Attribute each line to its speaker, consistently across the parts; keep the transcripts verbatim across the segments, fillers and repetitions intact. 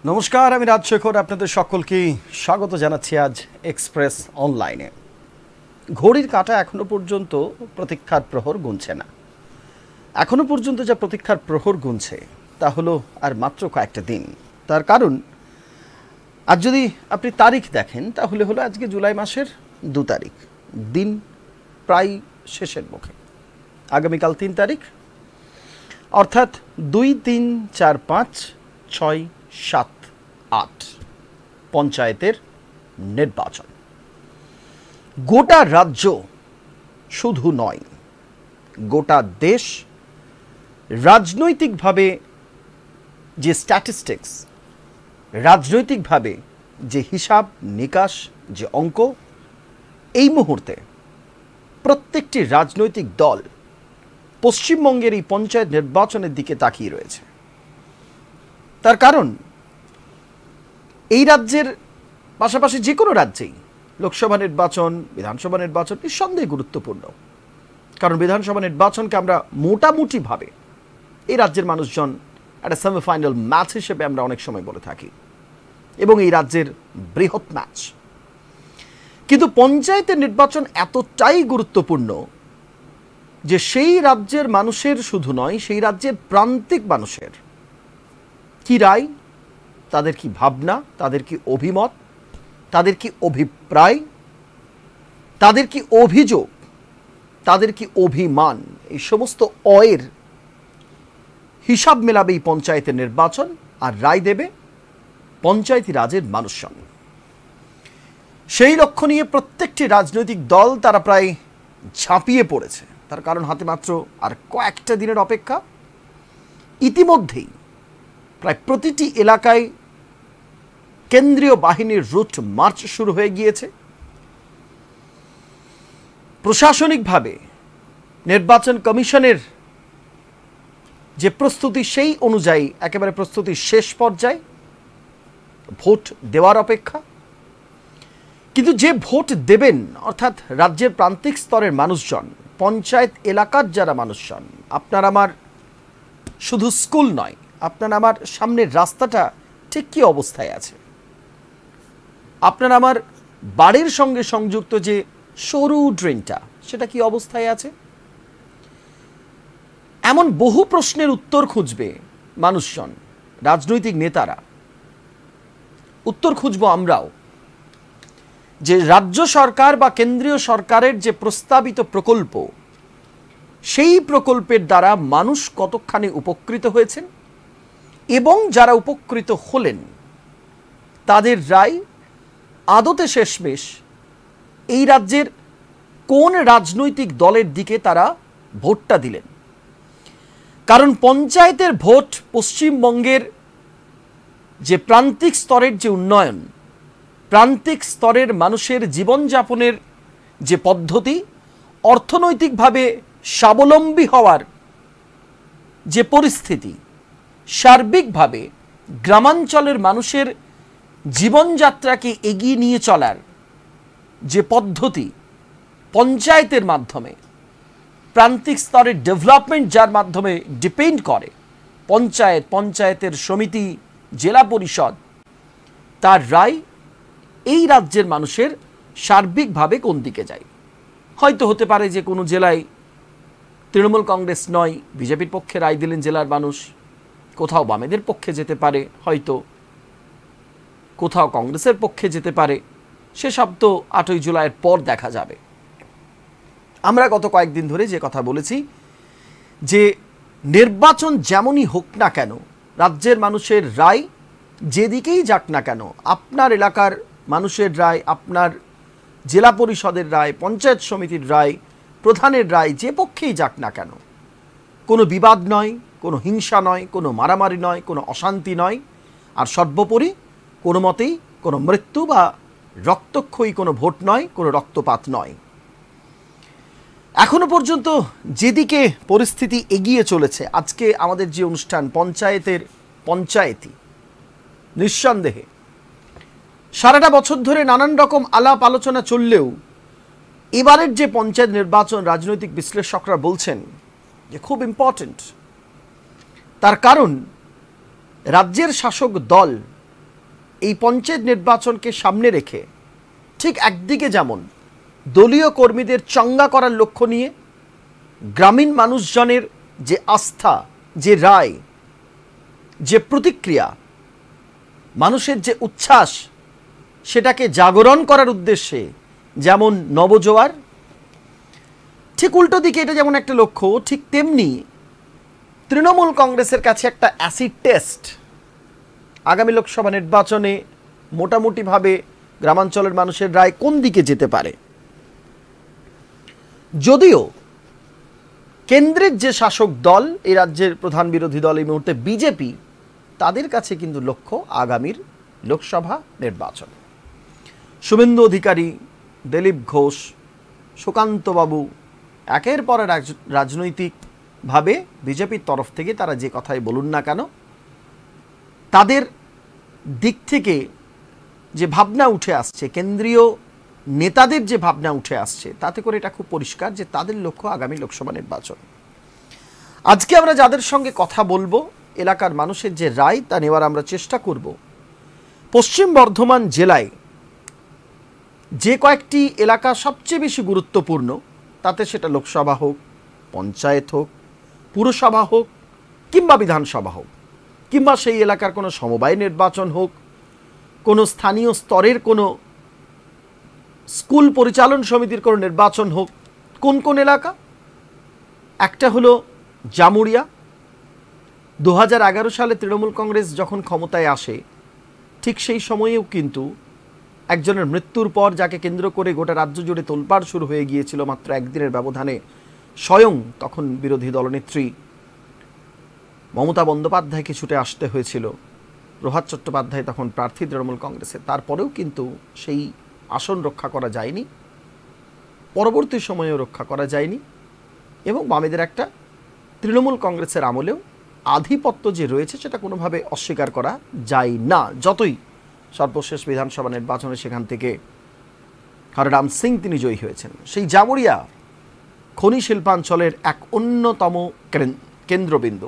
Speaker 1: নমস্কার, আমি রাজশেখর আপনাদের সকলকে স্বাগত জানাচ্ছি আজ এক্সপ্রেস অনলাইনে। ঘড়ির কাঁটা এখনো পর্যন্ত প্রতীক্ষার প্রহর গুনছে না। এখনো পর্যন্ত যা প্রতীক্ষার প্রহর গুনছে তা হলো আর মাত্র কয়েকটা দিন। তার কারণ আজ যদি আপনি তারিখ দেখেন তাহলে হলো আজকে জুলাই মাসের দু তারিখ, দিন প্রায় শেষের মুখে। আগামীকাল তিন তারিখ, অর্থাৎ দুই তিন চার পাঁচ ছয় সাত আট পঞ্চায়েতের নির্বাচন। গোটা রাজ্য শুধু নয়, গোটা দেশ রাজনৈতিকভাবে যে স্ট্যাটিস্টিক্স, রাজনৈতিকভাবে যে হিসাব নিকাশ, যে অঙ্ক, এই মুহূর্তে প্রত্যেকটি রাজনৈতিক দল পশ্চিমবঙ্গের এই পঞ্চায়েত নির্বাচনের দিকে তাকিয়ে রয়েছে। তার কারণ এই রাজ্যের পাশাপাশি যে কোনো রাজ্যেই লোকসভা নির্বাচন, বিধানসভা নির্বাচন নিঃসন্দেহে গুরুত্বপূর্ণ। কারণ বিধানসভা নির্বাচনকে আমরা মোটামুটিভাবে এই রাজ্যের মানুষজন একটা সেমিফাইনাল ম্যাচ হিসেবে আমরা অনেক সময় বলে থাকি এবং এই রাজ্যের বৃহৎ ম্যাচ। কিন্তু পঞ্চায়েতের নির্বাচন এতটাই গুরুত্বপূর্ণ যে সেই রাজ্যের মানুষের শুধু নয়, সেই রাজ্যের প্রান্তিক মানুষের কি রায়, তাদের কি ভাবনা, তাদের কি অভিমত, তাদের কি অভিপ্রায়, তাদের কি অভিযোগ, তাদের কি অভিমান, এই সমস্ত অয়ের হিসাব মেলাবে এই পঞ্চায়েতের নির্বাচন আর রায় দেবে পঞ্চায়েতি রাজের মানুষজন। সেই লক্ষ্য নিয়ে প্রত্যেকটি রাজনৈতিক দল তারা প্রায় ঝাঁপিয়ে পড়েছে। তার কারণ হাতে মাত্র আর কয়েকটা দিনের অপেক্ষা। ইতিমধ্যেই প্রায় প্রতিটি এলাকায় কেন্দ্রীয় বাহিনীর রুট মার্চ শুরু হয়ে গিয়েছে। প্রশাসনিকভাবে নির্বাচন কমিশনের যে প্রস্তুতি, সেই অনুযায়ী একেবারে প্রস্তুতির শেষ পর্যায়ে, ভোট দেওয়ার অপেক্ষা। কিন্তু যে ভোট দেবেন, অর্থাৎ রাজ্যের প্রান্তিক স্তরের মানুষজন, পঞ্চায়েত এলাকার যারা মানুষজন, আপনার আমার শুধু স্কুল নয়, আপনার আমার সামনের রাস্তাটা ঠিক কী অবস্থায় আছে, আপনার আমার বাড়ির সঙ্গে সংযুক্ত যে সরু ড্রেনটা সেটা কি অবস্থায় আছে, এমন বহু প্রশ্নের উত্তর খুঁজবে মানুষজন, রাজনৈতিক নেতারা। উত্তর খুঁজব আমরাও, যে রাজ্য সরকার বা কেন্দ্রীয় সরকারের যে প্রস্তাবিত প্রকল্প, সেই প্রকল্পের দ্বারা মানুষ কতখানি উপকৃত হয়েছেন এবং যারা উপকৃত হলেন তাদের রায় আদতে শেষমেশ এই রাজ্যের কোন রাজনৈতিক দলের দিকে তারা ভোটটা দিলেন। কারণ পঞ্চায়েতের ভোট পশ্চিমবঙ্গের যে প্রান্তিক স্তরের যে উন্নয়ন, প্রান্তিক স্তরের মানুষের জীবনযাপনের যে পদ্ধতি, অর্থনৈতিকভাবে স্বাবলম্বী হওয়ার যে পরিস্থিতি, সার্বিকভাবে গ্রামাঞ্চলের মানুষের জীবনযাত্রাকে এগিয়ে নিয়ে চলার যে পদ্ধতি, পঞ্চায়েতের মাধ্যমে প্রান্তিক স্তরের ডেভেলপমেন্ট যার মাধ্যমে ডিপেন্ড করে, পঞ্চায়েত, পঞ্চায়েতের সমিতি, জেলা পরিষদ, তার রায় এই রাজ্যের মানুষের সার্বিকভাবে কোন দিকে যায়। হয়তো হতে পারে যে কোনো জেলায় তৃণমূল কংগ্রেস নয়, বিজেপির পক্ষে রায় দিলেন জেলার মানুষ, কোথাও বামেদের পক্ষে যেতে পারে, হয়তো কোথাও কংগ্রেসের পক্ষে যেতে পারে। সেসব তো আটই জুলাইয়ের পর দেখা যাবে। আমরা গত কয়েকদিন ধরে যে কথা বলেছি, যে নির্বাচন যেমনই হোক না কেন, রাজ্যের মানুষের রায় যেদিকেই যাক না কেন, আপনার এলাকার মানুষের রায়, আপনার জেলা পরিষদের রায়, পঞ্চায়েত সমিতির রায়, প্রধানের রায়, যে পক্ষেই যাক না কেন, কোনো বিবাদ নয়, কোনো হিংসা নয়, কোনো মারামারি নয়, কোনো অশান্তি নয়, আর সর্বোপরি কোনো মতেই কোনো মৃত্যু বা রক্তক্ষয়ী কোনো ভোট নয়, কোনো রক্তপাত নয়। এখনো পর্যন্ত যেদিকে পরিস্থিতি এগিয়ে চলেছে, আজকে আমাদের যে অনুষ্ঠান পঞ্চায়েতের পঞ্চায়েতি, নিঃসন্দেহে সারাটা বছর ধরে নানান রকম আলাপ আলোচনা চললেও এবারের যে পঞ্চায়েত নির্বাচন রাজনৈতিক বিশ্লেষকরা বলছেন যে খুব ইম্পর্টেন্ট। তার কারণ রাজ্যের শাসক দল এই পঞ্চায়েত নির্বাচনকে সামনে রেখে ঠিক একদিকে যেমন দলীয় কর্মীদের চাঙ্গা করার লক্ষ্য নিয়ে গ্রামীণ মানুষজনের যে আস্থা, যে রায়, যে প্রতিক্রিয়া, মানুষের যে উচ্ছ্বাস, সেটাকে জাগরণ করার উদ্দেশ্যে যেমন নবজোয়ার, ঠিক উল্টো দিকে এটা যেমন একটা লক্ষ্য, ঠিক তেমনি তৃণমূল কংগ্রেসের কাছে একটা অ্যাসিড টেস্ট। আগামী লোকসভা নির্বাচনে মোটামুটিভাবে গ্রামাঞ্চলের মানুষের রায় কোন দিকে যেতে পারে। যদিও কেন্দ্রের যে শাসক দল, এই রাজ্যের প্রধান বিরোধী দল এই মুহূর্তে বিজেপি, তাদের কাছে কিন্তু লক্ষ্য আগামীর লোকসভা নির্বাচন। শুভেন্দু অধিকারী, দিলীপ ঘোষ, সুকান্তবাবু একের পর রাজনৈতিকভাবে বিজেপির তরফ থেকে তারা যে কথাই বলুন না কেন, তাদের দিক থেকে যে ভাবনা উঠে আসছে, কেন্দ্রীয় নেতাদের যে ভাবনা উঠে আসছে, তাতে করে এটা খুব পরিষ্কার যে তাদের লক্ষ্য আগামী লোকসভা নির্বাচন। আজকে আমরা যাদের সঙ্গে কথা বলবো, এলাকার মানুষের যে রায় তা নেওয়ার আমরা চেষ্টা করব। পশ্চিম বর্ধমান জেলায় যে কয়েকটি এলাকা সবচেয়ে বেশি গুরুত্বপূর্ণ, তাতে সেটা লোকসভা হোক, পঞ্চায়েত হোক, পুরসভা হোক কিংবা বিধানসভা হোক, কিংবা সেই এলাকার কোনো সমবায় নির্বাচন হোক, কোনো স্থানীয় স্তরের কোনো স্কুল পরিচালন সমিতির কোনো নির্বাচন হোক, কোন কোন এলাকা? একটা হলো জামুরিয়া। দু হাজার এগারো সালে তৃণমূল কংগ্রেস যখন ক্ষমতায় আসে, ঠিক সেই সময়েও কিন্তু একজনের মৃত্যুর পর যাকে কেন্দ্র করে গোটা রাজ্য জুড়ে তোলপাড় শুরু হয়ে গিয়েছিল, মাত্র একদিনের ব্যবধানে স্বয়ং তখন বিরোধী দলনেত্রী মমতা বন্দ্যোপাধ্যায়কে ছুটে আসতে হয়েছিল। প্রভাত চট্টোপাধ্যায় তখন প্রার্থী তৃণমূল কংগ্রেসের, তারপরেও কিন্তু সেই আসন রক্ষা করা যায়নি, পরবর্তী সময়েও রক্ষা করা যায়নি, এবং বামেদের একটা তৃণমূল কংগ্রেসের আমলেও আধিপত্য যে রয়েছে সেটা কোনোভাবে অস্বীকার করা যায় না। যতই সর্বশেষ বিধানসভা নির্বাচনে সেখান থেকে হররাম সিং তিনি জয়ী হয়েছেন। সেই জামুরিয়া খনি শিল্পাঞ্চলের এক অন্যতম কেন্দ্রবিন্দু।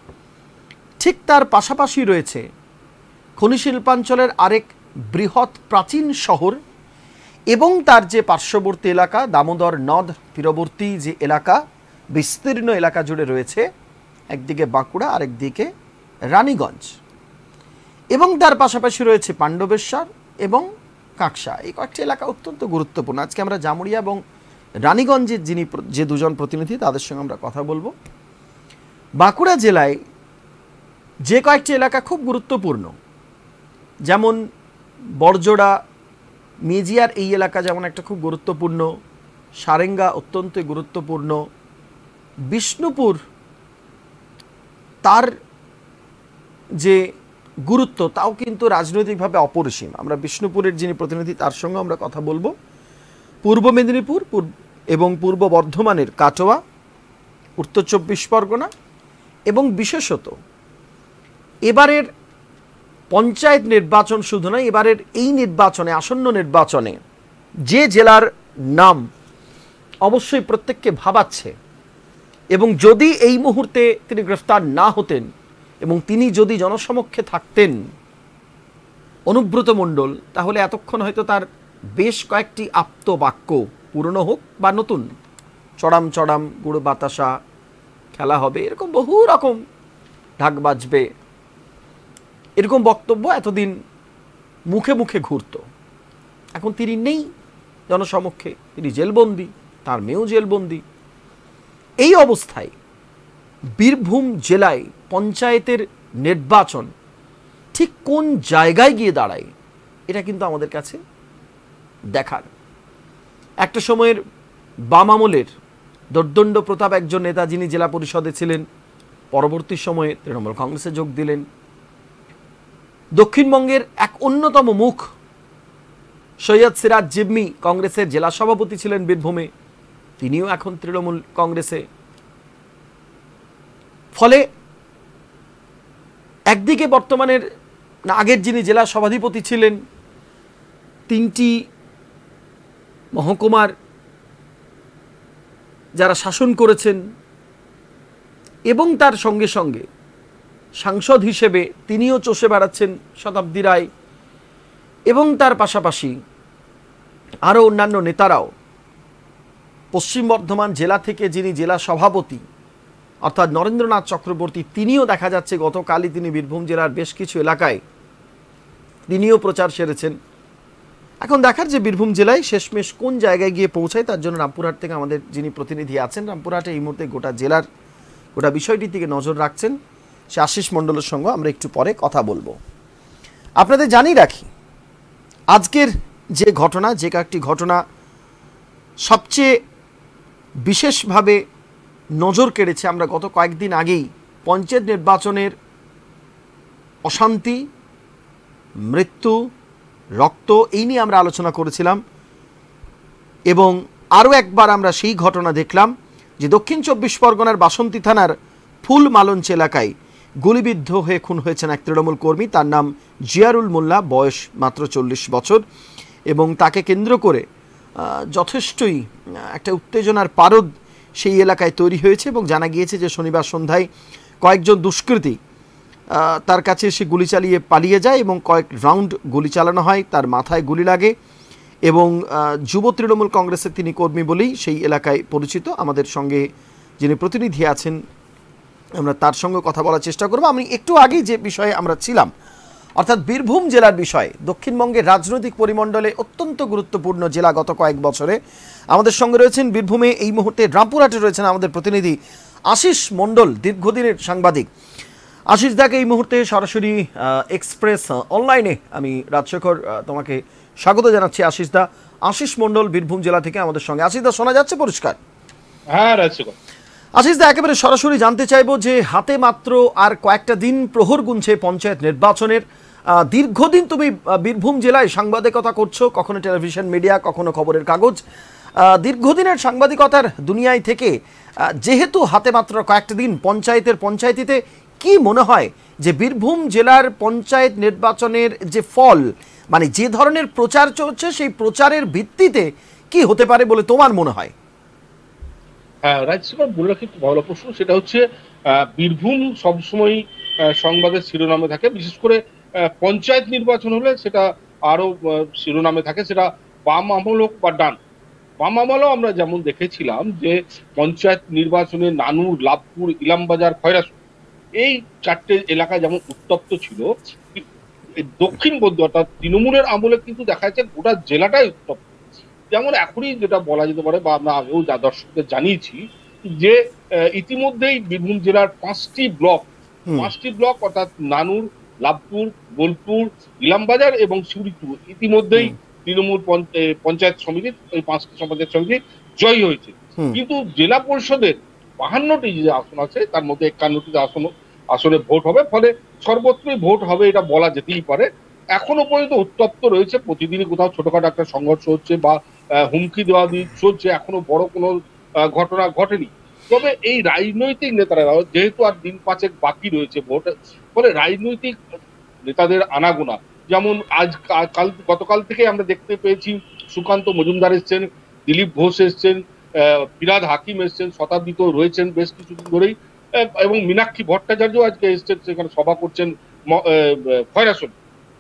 Speaker 1: ঠিক তার পাশাপাশি রয়েছে খনি শিল্পাঞ্চলের আরেক বৃহৎ প্রাচীন শহর এবং তার যে পার্শ্ববর্তী এলাকা, দামোদর নদ তীরবর্তী যে এলাকা, বিস্তীর্ণ এলাকা জুড়ে রয়েছে, একদিকে বাঁকুড়া, আরেকদিকে রানীগঞ্জ, এবং তার পাশাপাশি রয়েছে পাণ্ডবেশ্বর এবং কাকসা। এই কয়েকটি এলাকা অত্যন্ত গুরুত্বপূর্ণ। আজকে আমরা জামুরিয়া এবং রানীগঞ্জের যিনি যে দুজন প্রতিনিধি, তাদের সঙ্গে আমরা কথা বলবো। বাঁকুড়া জেলায় যে কয়েকটি এলাকা খুব গুরুত্বপূর্ণ, যেমন বড়জোড়া, মেজিয়ার এই এলাকা যেমন একটা খুব গুরুত্বপূর্ণ, সারেঙ্গা অত্যন্ত গুরুত্বপূর্ণ, বিষ্ণুপুর তার যে গুরুত্ব তাও কিন্তু রাজনৈতিকভাবে অপরিসীম। আমরা বিষ্ণুপুরের যিনি প্রতিনিধি তার সঙ্গে আমরা কথা বলবো। পূর্ব মেদিনীপুর এবং পূর্ব বর্ধমানের কাটোয়া, উত্তর চব্বিশ পরগনা, এবং বিশেষত এবারের পঞ্চায়েত নির্বাচন শুধু নয়, এবারের এই নির্বাচনে, আসন্ন নির্বাচনে যে জেলার নাম অবশ্যই প্রত্যেককে ভাবাচ্ছে, এবং যদি এই মুহূর্তে তিনি গ্রেফতার না হতেন এবং তিনি যদি জনসমক্ষে থাকতেন, অনুব্রত মণ্ডল, তাহলে এতক্ষণ হয়তো তার বেশ কয়েকটি আপ্ত বাক্য, পুরনো হোক বা নতুন, চড়াম চড়াম গুড় বাতাসা খেলা হবে, এরকম বহু রকম ঢাক বাজবে, এরকম বক্তব্য এতদিন মুখে মুখে ঘুরত। এখন তিনি নেই জনসমক্ষে, তিনি জেলবন্দি, তার মেয়েও জেলবন্দি। এই অবস্থায় বীরভূম জেলায় পঞ্চায়েতের নির্বাচন ঠিক কোন জায়গায় গিয়ে দাঁড়ায়, এটা কিন্তু আমাদের কাছে দেখার। একটা সময়ের বাম আমলের দর্দণ্ড প্রতাপ একজন নেতা, যিনি জেলা পরিষদে ছিলেন, পরবর্তী সময়ে তৃণমূল কংগ্রেসে যোগ দিলেন। দক্ষিণবঙ্গের এক অন্যতম মুখ সৈয়দ সিরাজ জিম্মি কংগ্রেসের জেলা সভাপতি ছিলেন বীরভূমে, তিনিও এখন তৃণমূল কংগ্রেসে। ফলে একদিকে বর্তমানের না আগের যিনি জেলা সভাধিপতি ছিলেন, তিনটি মহকুমার যারা শাসন করেছেন, এবং তার সঙ্গে সঙ্গে সাংসদ হিসেবে তিনিও চষে বেড়াচ্ছেন শতাব্দী রায়, এবং তার পাশাপাশি আরও অন্যান্য নেতারাও, পশ্চিম বর্ধমান জেলা থেকে যিনি জেলা সভাপতি অর্থাৎ নরেন্দ্রনাথ চক্রবর্তী, তিনিও দেখা যাচ্ছে গতকালই তিনি বীরভূম জেলার বেশ কিছু এলাকায় তিনিও প্রচার সেরেছেন। এখন দেখার যে বীরভূম জেলায় শেষমেশ কোন জায়গায় গিয়ে পৌঁছায়, তার জন্য রামপুরহাট থেকে আমাদের যিনি প্রতিনিধি আছেন রামপুরহাটে এই মুহূর্তে গোটা জেলার গোটা বিষয়টির দিকে নজর রাখছেন, সে আশিস মণ্ডলের সঙ্গে আমরা একটু পরে কথা বলবো। আপনাদের জানিয়ে রাখি, আজকের যে ঘটনা, যে কয়েকটি ঘটনা সবচেয়ে বিশেষভাবে নজর কেড়েছে, আমরা গত কয়েকদিন আগেই পঞ্চায়েত নির্বাচনের অশান্তি, মৃত্যু, রক্ত এই নিয়ে আমরা আলোচনা করেছিলাম এবং আরও একবার আমরা সেই ঘটনা দেখলাম যে দক্ষিণ চব্বিশ পরগনার বাসন্তী থানার ফুল মালঞ্চ এলাকায় গুলিবিদ্ধ হয়ে খুন হয়েছেন এক তৃণমূল কর্মী। তার নাম জিয়ারুল মোল্লা, বয়স মাত্র চল্লিশ বছর এবং তাকে কেন্দ্র করে যথেষ্টই একটা উত্তেজনার পারদ সেই এলাকায় তৈরি হয়েছে এবং জানা গিয়েছে যে শনিবার সন্ধ্যায় কয়েকজন দুষ্কৃতী তার কাছে এসে গুলি চালিয়ে পালিয়ে যায় এবং কয়েক রাউন্ড গুলি চালানো হয়, তার মাথায় গুলি লাগে এবং যুব তৃণমূল কংগ্রেসের তিনি কর্মী বলেই সেই এলাকায় পরিচিত। আমাদের সঙ্গে যিনি প্রতিনিধি আছেন আমরা তার সঙ্গে কথা বলার চেষ্টা করব। আমি একটু আগেই যে বিষয়ে আমরা ছিলাম অর্থাৎ বীরভূম জেলার বিষয়ে, দক্ষিণবঙ্গের রাজনৈতিক পরিমণ্ডলে অত্যন্ত গুরুত্বপূর্ণ জেলা গত কয়েক বছরে। আমাদের সঙ্গে রয়েছেন বীরভূমে এই মুহূর্তে রামপুরহাটে রয়েছেন আমাদের প্রতিনিধি আশিস মণ্ডল, দীর্ঘদিনের সাংবাদিক। আশিস দাকে এই মুহূর্তে সরাসরি এক্সপ্রেস অনলাইনে আমি রাজশেখর তোমাকে স্বাগত জানাচ্ছি। আশিস দা, আশিস মণ্ডল বীরভূম জেলা থেকে আমাদের সঙ্গে। আশিস দা, শোনা যাচ্ছে পরিষ্কার?
Speaker 2: হ্যাঁ রাজশেখর।
Speaker 1: আশিস দা, একেবারে সরাসরি জানতে চাইবো যে হাতে মাত্র আর কয়েকটা দিন প্রহর গুনছে পঞ্চায়েত নির্বাচনের। দীর্ঘদিন তুমি বীরভূম জেলায় সাংবাদিকতা করছো, কখনো টেলিভিশন মিডিয়া, কখনো খবরের কাগজ। দীর্ঘদিনের সাংবাদিকতার দুনিয়ায় থেকে যেহেতু হাতে মাত্র কয়েকটা দিন পঞ্চায়েতের পঞ্চায়েতিতে, কি মনে হয় যে বীরভূম জেলার পঞ্চায়েত নির্বাচনের যে ফল, মানে যে ধরনের প্রচার চলছে সেই প্রচারের ভিত্তিতে কি হতে পারে বলে তোমার মনে হয়?
Speaker 2: হ্যাঁ রাজশেখর, বলে রাখি, ভালো প্রশ্ন। সেটা হচ্ছে বীরভূম সবসময় সংবাদের শিরোনামে থাকে, বিশেষ করে পঞ্চায়েত নির্বাচন হলে সেটা আরো শিরোনামে থাকে, সেটা বাম আমল হোক বা ডান। বাম আমলও আমরা যেমন দেখেছিলাম যে পঞ্চায়েত নির্বাচনে নানুর, লাভপুর, ইলামবাজার, খয়রাসুর এই চারটে এলাকা যেমন উত্তপ্ত ছিল, দক্ষিণবঙ্গ অর্থাৎ তৃণমূলের আমলে কিন্তু দেখা যাচ্ছে গোটা জেলাটাই উত্তপ্ত। যেমন এখনই যেটা বলা যেতে পারে বা আমরা আগেও যা দর্শকদের জানিয়েছি যে ইতিমধ্যেই বীরভূম জেলার পাঁচটি ব্লক পাঁচটি ব্লক অর্থাৎ নানুর, লাভপুর, বোলপুর, ইলামবাজার এবং শিউরিপুর ইতিমধ্যেই তৃণমূল পঞ্চায়েত সমিতির এই পাঁচটি পঞ্চায়েত সমিতি জয়ী হয়েছে। কিন্তু জেলা পরিষদের বাহান্নটি যে আসন আছে তার মধ্যে একান্নটি আসন আসলে ভোট হবে, ফলে সর্বত্রই ভোট হবে এটা বলা যেতেই পারে। এখনো পর্যন্ত উত্তপ্ত রয়েছে, প্রতিদিনই কোথাও ছোটখাটো একটা সংঘর্ষ হচ্ছে বা হুমকি দেওয়া দিয়ে চলছে, এখনো বড় কোনো ঘটনা ঘটেনি। তবে এই রাজনৈতিক নেতারা যেহেতু আর দিন পাঁচেক বাকি রয়েছে ভোট, ফলে রাজনৈতিক নেতাদের আনাগোনা, যেমন আজ কাল গতকাল থেকে আমরা দেখতে পেয়েছি সুকান্ত মজুমদার এসছেন, দিলীপ ঘোষ এসছেন, ফিরাদ হাকিম এসছেন, শতাব্দীত রয়েছেন বেশ কিছুদিন ধরেই, এবং মীনাক্ষী ভট্টাচার্য আজকে এসছেন, সেখানে সভা করছেন খয়রাসুর।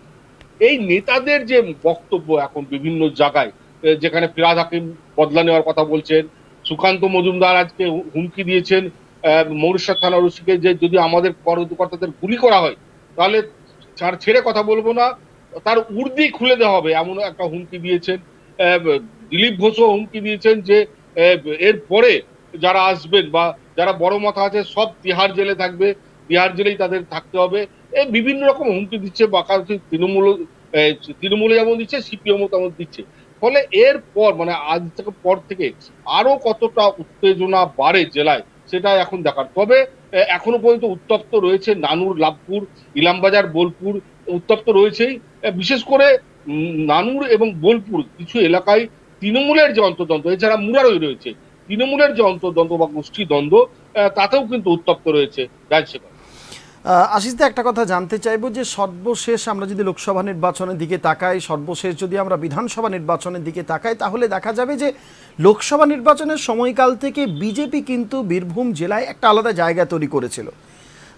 Speaker 2: এই নেতাদের যে বক্তব্য এখন বিভিন্ন জায়গায়, যেখানে ফিরাদ হাকিম বদলা নেওয়ার কথা বলছেন, সুকান্ত মজুমদার আজকে হুমকি দিয়েছেন মৌরিশা থানার ওসিকে যে যদি আমাদের কর্মকর্তাদের গুলি করা হয় তাহলে তার ছেড়ে কথা বলবো না, তার উর্দি খুলে দেওয়া হবে, এমন একটা হুমকি দিয়েছেন। দিলীপ ঘোষও হুমকি দিয়েছেন যে এর পরে যারা আসবেন বা যারা বড় মাথা আছে সব তিহার জেলে থাকবে, তিহার জেলেই তাদের থাকতে হবে। এই বিভিন্ন রকম হুমকি দিচ্ছে, বাকাউতি তৃণমূল তৃণমূলে যেমন দিচ্ছে, সিপিএমও তেমন দিচ্ছে। ফলে এর পর মানে আজ থেকে পর থেকে আরো কতটা উত্তেজনা বাড়ে জেলায় সেটা এখন দেখার। তবে এখনো পর্যন্ত উত্তপ্ত রয়েছে নানুর, লাভপুর, ইলামবাজার, বোলপুর উত্তপ্ত রয়েছেই। বিশেষ করে নানুর এবং বোলপুর কিছু এলাকায় তৃণমূলের যে অন্তর্দ্বন্দ্ব, এছাড়া মুরারই রয়েছে, তৃণমূলের যে অন্তর্দ্বন্দ্ব বা গোষ্ঠী দ্বন্দ্ব তাতেও কিন্তু উত্তপ্ত রয়েছে। রাজশেখর,
Speaker 1: আশিস দা, একটা কথা জানতে চাইবো যে সর্বশেষ আমরা যদি লোকসভা নির্বাচনের দিকে তাকাই, সর্বশেষ যদি আমরা বিধানসভা নির্বাচনের দিকে তাকাই, তাহলে দেখা যাবে যে লোকসভা নির্বাচনের সময়কাল থেকে বিজেপি কিন্তু বীরভূম জেলায় একটা আলাদা জায়গা তৈরি করেছিল।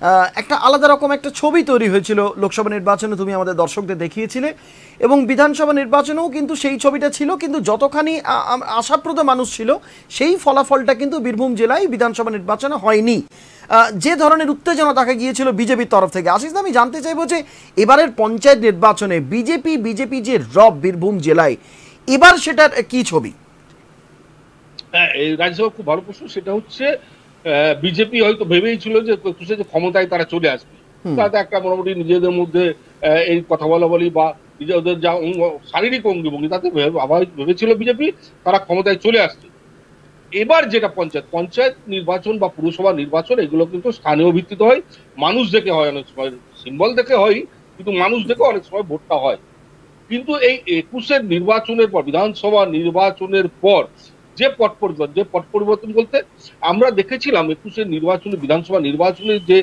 Speaker 1: একটা আলাদা রকম একটা ছবি তৈরি হয়েছিল লোকসভা নির্বাচনে, তুমি আমাদের দর্শকদের দেখিয়েছিলে, এবং বিধানসভা নির্বাচনেও কিন্তু সেই ছবিটা ছিল, কিন্তু যতখানি আশাপ্রদ মানুষ ছিল সেই ফলাফলটা কিন্তু বীরভূম জেলায় বিধানসভা নির্বাচনে হয়নি। যে ধরনের উত্তেজনা দেখা গিয়েছিল বিজেপির তরফ থেকে। আশিস, আমি জানতে চাইবো যে এবারের পঞ্চায়েত নির্বাচনে বিজেপি বিজেপি যে রব বীরভূম জেলায়, এবার সেটার কি ছবি?
Speaker 2: হ্যাঁ, এই রাজ্যসভা খুব ভালো প্রশ্ন। সেটা হচ্ছে বিজেপি হয়তো ভেবেই ছিল যে ক্ষমতায় তারা চলে আসবে, তাতে একটা মোটামুটি নিজেদের মধ্যে এই কথা বলা বলি বা নিজেদের যা শারীরিক অঙ্গভঙ্গি, তাতে আবার ভেবেছিল বিজেপি তারা ক্ষমতায় চলে আসছে। এবার যেটা পঞ্চায়েত পঞ্চায়েত নির্বাচন বা পুরসভা নির্বাচন, এগুলো কিন্তু স্থানীয় ভিত্তিতে হয়, মানুষ দেখে হয়, অনেক সময় সিম্বল দেখে হয়, কিন্তু মানুষ দেখে অনেক সময় ভোটটা হয়। কিন্তু এই একুশের নির্বাচনের পর, বিধানসভা নির্বাচনের পর যে পট পরিবর্তন, যে পট পরিবর্তন বলতে আমরা দেখেছিলাম একুশের নির্বাচনে, বিধানসভা নির্বাচনের যে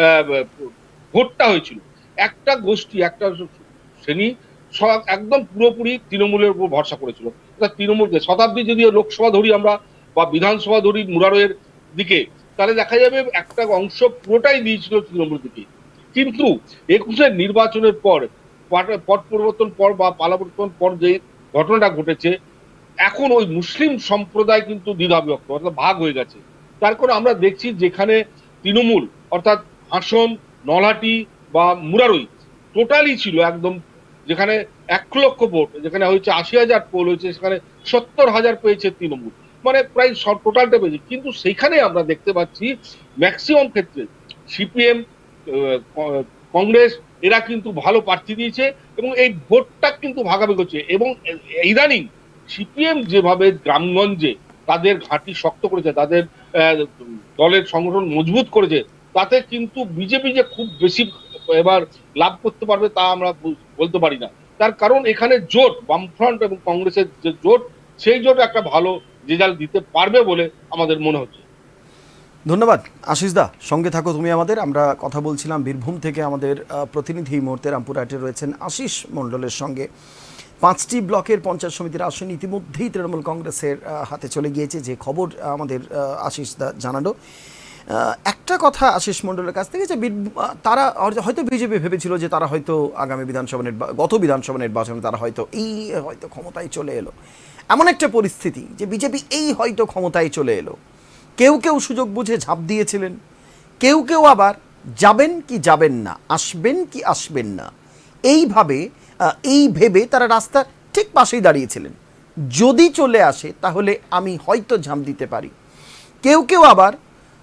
Speaker 2: ভোটটা হয়েছিল, একটা গোষ্ঠী, একটা শ্রেণী একদম পুরোপুরি তৃণমূলের উপর ভরসা করেছিল। তৃণমূলকে শতাব্দী যদি লোকসভা ধরি আমরা বা বিধানসভা ধরি মুরারের দিকে, তাহলে দেখা যাবে একটা অংশ পুরোটাই দিয়েছিল তৃণমূল দিকে। কিন্তু একুশের নির্বাচনের পর, পট পরিবর্তন পর বা পালা পরিবর্তন পর যে ঘটনাটা ঘটেছে, এখন ওই মুসলিম সম্প্রদায় কিন্তু দ্বিধাবিভক্ত, অর্থাৎ ভাগ হয়ে গেছে। তার কারণে আমরা দেখছি যেখানে তৃণমূল অর্থাৎ হাসন, নলহাটি বা মুরারই টোটালি ছিল একদম, যেখানে এক লক্ষ ভোট, যেখানে হয়েছে আশি হাজার পোল হয়েছে, সেখানে সত্তর হাজার পেয়েছে তৃণমূল, মানে প্রায় সব টোটালটা পেয়েছে। কিন্তু সেখানে আমরা দেখতে পাচ্ছি ম্যাক্সিমাম ক্ষেত্রে সিপিএম, কংগ্রেস এরা কিন্তু ভালো প্রার্থী দিয়েছে এবং এই ভোটটা কিন্তু ভাগাভাগি হচ্ছে। এবং ইদানিং সিপিএম যেভাবে গ্রামগঞ্জে তাদের ঘাঁটি শক্ত করেছে, তাদের দলের সংগঠন মজবুত করেছে, তাতে কিন্তু বিজেপি যে খুব বেশি এবার লাভ করতে পারবে তা আমরা বলতে পারি না। তার কারণ এখানে জোট, বামফ্রন্ট এবং কংগ্রেসের যে জোট, সেই জোট একটা ভালো রেজাল্ট দিতে পারবে বলে আমাদের মনে হচ্ছে।
Speaker 1: ধন্যবাদ আশিস দা, সঙ্গে থাকো তুমি আমাদের। আমরা কথা বলছিলাম বীরভূম থেকে আমাদের প্রতিনিধি এই মুহূর্তে রামপুরহাটে রয়েছেন আশিস মণ্ডলের সঙ্গে। পাঁচটি ব্লকের পঞ্চায়েত সমিতির আসন ইতিমধ্যেই তৃণমূল কংগ্রেসের হাতে চলে গিয়েছে, যে খবর আমাদের আশিস দা জানালো। একটা কথা আশিস মণ্ডলের কাছ থেকে, যে তারা হয়তো বিজেপি ভেবেছিল যে তারা হয়তো আগামী বিধানসভা নির্বাচন, গত বিধানসভা নির্বাচনে তারা হয়তো এই হয়তো ক্ষমতায় চলে এলো, এমন একটা পরিস্থিতি যে বিজেপি এই হয়তো ক্ষমতায় চলে এলো। কেউ কেউ সুযোগ বুঝে ঝাঁপ দিয়েছিলেন, কেউ কেউ আবার যাবেন কি যাবেন না, আসবেন কি আসবেন না, এইভাবে এই ভেবে তারা রাস্তার ঠিক পাশেই দাঁড়িয়েছিলেন, যদি চলে আসে তাহলে আমি হয়তো ঝাঁপ দিতে পারি। কেউ কেউ আবার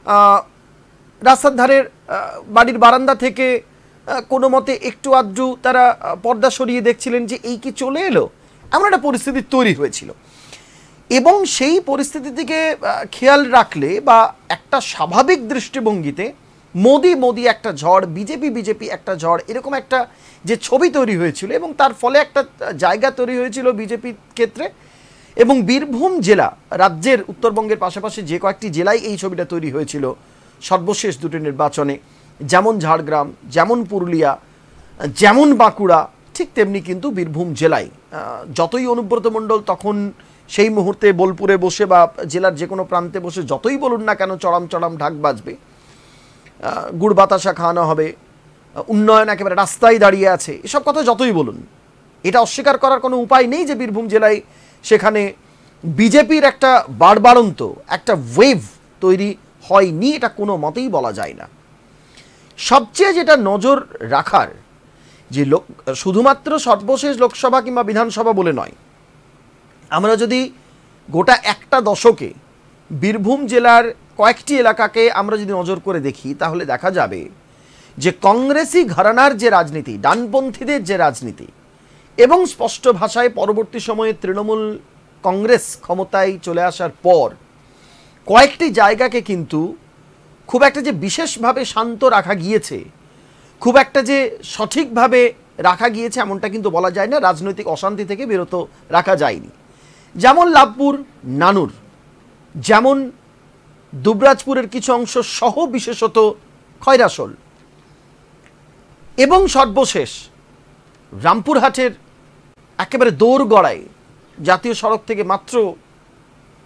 Speaker 1: রাস্তার ধারের বাড়ির বারান্দা থেকে কোনো মতে একটু আধটু তারা পর্দা সরিয়ে দেখছিলেন যে এই কি চলে এলো, এমন একটা পরিস্থিতি তৈরি হয়েছিল। এবং সেই পরিস্থিতি থেকে খেয়াল রাখলে বা একটা স্বাভাবিক দৃষ্টিভঙ্গিতে মোদি মোদি একটা ঝড়, বিজেপি বিজেপি একটা ঝড়, এরকম একটা যে ছবি তৈরি হয়েছিল এবং তার ফলে একটা জায়গা তৈরি হয়েছিল বিজেপির ক্ষেত্রে। এবং বীরভূম জেলা রাজ্যের উত্তরবঙ্গের পাশাপাশি যে কয়েকটি জেলায় এই ছবিটা তৈরি হয়েছিল সর্বশেষ দুটি নির্বাচনে, যেমন ঝাড়গ্রাম, যেমন পুরুলিয়া, যেমন বাঁকুড়া, ঠিক তেমনি কিন্তু বীরভূম জেলায় যতই অনুব্রত মণ্ডল তখন সেই মুহূর্তে বোলপুরে বসে বা জেলার যে কোনো প্রান্তে বসে যতই বলুন না কেন চড়াম চড়াম ঢাক বাজবে, গুড় বাতাসা খাওয়ানো হবে, উন্নয়ন একেবারে রাস্তায় দাঁড়িয়ে আছে, এসব কথা যতই বলুন, এটা অস্বীকার করার কোনো উপায় নেই যে বীরভূম জেলায় সেখানে বিজেপির একটা বাড়বাড়ন্ত একটা ওয়েভ তৈরি হয়নি, এটা কোনো মতেই বলা যায় না। সবচেয়ে যেটা নজর রাখার, যে লোক শুধুমাত্র সর্বশেষ লোকসভা কিংবা বিধানসভা বলে নয়, আমরা যদি গোটা একটা দশকে বীরভূম জেলার কয়েকটি এলাকাকে আমরা যদি নজর করে দেখি, তাহলে দেখা যাবে যে কংগ্রেসি ঘরানার যে রাজনীতি, ডানপন্থীদের যে রাজনীতি, এবং স্পষ্ট ভাষায় পরবর্তী সময়ে তৃণমূল কংগ্রেস ক্ষমতায় চলে আসার পর কয়েকটি জায়গাকে কিন্তু খুব একটা যে বিশেষভাবে শান্ত রাখা গিয়েছে, খুব একটা যে সঠিকভাবে রাখা গিয়েছে এমনটা কিন্তু বলা যায় না, রাজনৈতিক অশান্তি থেকে বিরত রাখা যায়নি। যেমন লাভপুর, নানুর, যেমন দুবরাজপুরের কিছু অংশ সহ বিশেষত খয়রাসোল, এবং সর্বশেষ রামপুরহাটের একেবারে দোরগড়ায় জাতীয় সড়ক থেকে মাত্র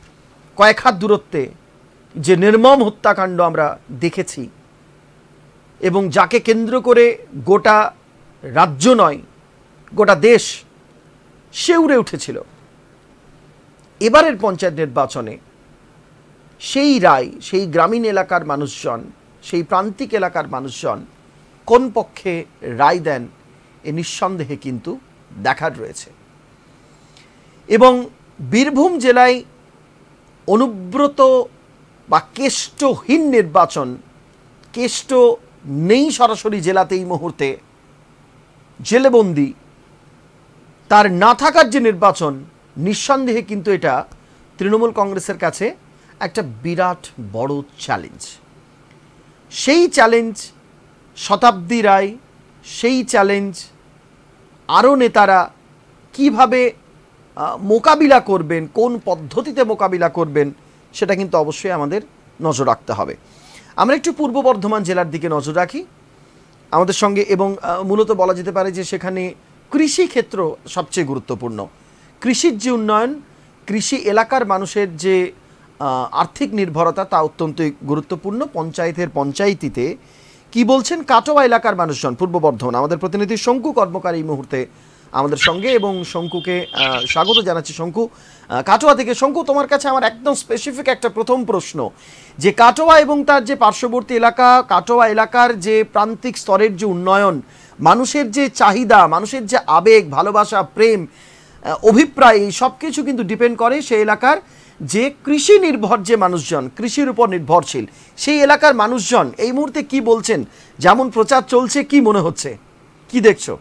Speaker 1: কয়েক হাত দূরত্বে যে নির্মম হত্যাকাণ্ড আমরা দেখেছি, এবং যাকে কেন্দ্র করে গোটা রাজ্য নয় গোটা দেশ শিউরে উঠেছিল, এবারের পঞ্চায়েত নির্বাচনে সেই রায়, সেই গ্রামীণ এলাকার মানুষজন, সেই প্রান্তিক এলাকার মানুষজন কোন পক্ষে রায় দেন এ নিঃসন্দেহে কিন্তু দেখার রয়েছে। এবং বীরভূম জেলায় অনুব্রত বা কেষ্টহীন নির্বাচন, কেষ্ট নেই সরাসরি জেলাতে এই মুহূর্তে, জেলেবন্দি, তার না থাকার যে নির্বাচন, নিঃসন্দেহে কিন্তু এটা তৃণমূল কংগ্রেসের কাছে একটা বিরাট বড় চ্যালেঞ্জ। সেই চ্যালেঞ্জ শতাব্দী রায়, সেই চ্যালেঞ্জ আরও নেতারা কিভাবে মোকাবিলা করবেন, কোন পদ্ধতিতে মোকাবিলা করবেন, সেটা কিন্তু অবশ্যই আমাদের নজর রাখতে হবে। আমরা একটু পূর্ব বর্ধমান জেলার দিকে নজর রাখি আমাদের সঙ্গে, এবং মূলত বলা যেতে পারে যে সেখানে কৃষি ক্ষেত্র সবচেয়ে গুরুত্বপূর্ণ। কৃষির যে উন্নয়ন, কৃষি এলাকার মানুষের যে আর্থিক নির্ভরতা, তা অত্যন্তই গুরুত্বপূর্ণ। পঞ্চায়েতের পঞ্চায়েতিতে কি বলছেন কাটোয়া এলাকার মানুষজন? পূর্ব বর্ধমান আমাদের প্রতিনিধি শঙ্কু কর্মকার এই মুহূর্তে আমাদের সঙ্গে, এবং শঙ্কুকে স্বাগত জানাচ্ছি। শঙ্কু, কাটোয়া থেকে। শঙ্কু, তোমার কাছে আমার একদম স্পেসিফিক একটা প্রথম প্রশ্ন, যে কাটোয়া এবং তার যে পার্শ্ববর্তী এলাকা, কাটোয়া এলাকার যে প্রান্তিক স্তরের যে উন্নয়ন, মানুষের যে চাহিদা, মানুষের যে আবেগ, ভালোবাসা, প্রেম, অভিপ্রায়, এই সব কিছু কিন্তু ডিপেন্ড করে সেই এলাকার যে কৃষি নির্ভর যে মানুষজন, কৃষির উপর নির্ভরশীল সেই এলাকার মানুষজন এই মুহূর্তে কি বলছেন? যেমন প্রচার চলছে, কি মনে হচ্ছে, কি দেখছো?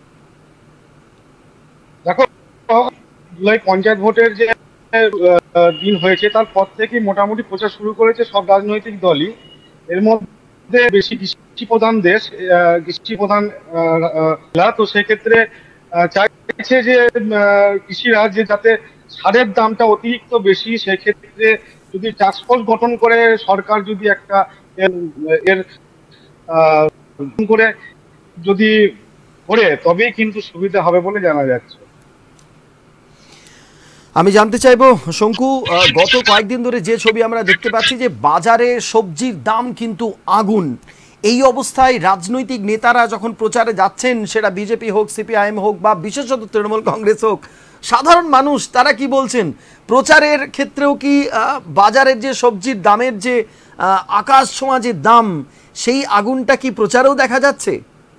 Speaker 3: দেখো, জুলাই পঞ্চায়েত ভোটের যে দিন হয়েছে তারপর থেকেই মোটামুটি প্রচার শুরু করেছে সব রাজনৈতিক দলই। এর মধ্যে বেশি কৃষি প্রধান দেশ, কৃষি প্রধান জেলা, তো সেক্ষেত্রে চাইছে যে কৃষিরা যে যাতে সারের দামটা অতিরিক্ত বেশি, সেক্ষেত্রে যদি টাস্কফোর্স গঠন করে সরকার যদি একটা এর করে যদি করে, তবেই কিন্তু সুবিধা হবে বলে জানা যাচ্ছে।
Speaker 1: আমি জানতে চাইবো শঙ্কু, গত কয়েকদিন ধরে যে ছবি আমরা দেখতে পাচ্ছি যে বাজারে সবজির দাম কিন্তু আগুন, এই অবস্থায় রাজনৈতিক নেতারা যখন প্রচারে যাচ্ছেন, সেটা বিজেপি হোক, সিপিআইএম হোক, বা বিশেষত তৃণমূল কংগ্রেস হোক, সাধারণ মানুষ তারা কি বলছেন? প্রচারের ক্ষেত্রেও কি বাজারের যে সবজির দামের যে আকাশ ছোঁয়া যে দাম, সেই আগুনটা কি প্রচারেও দেখা যাচ্ছে?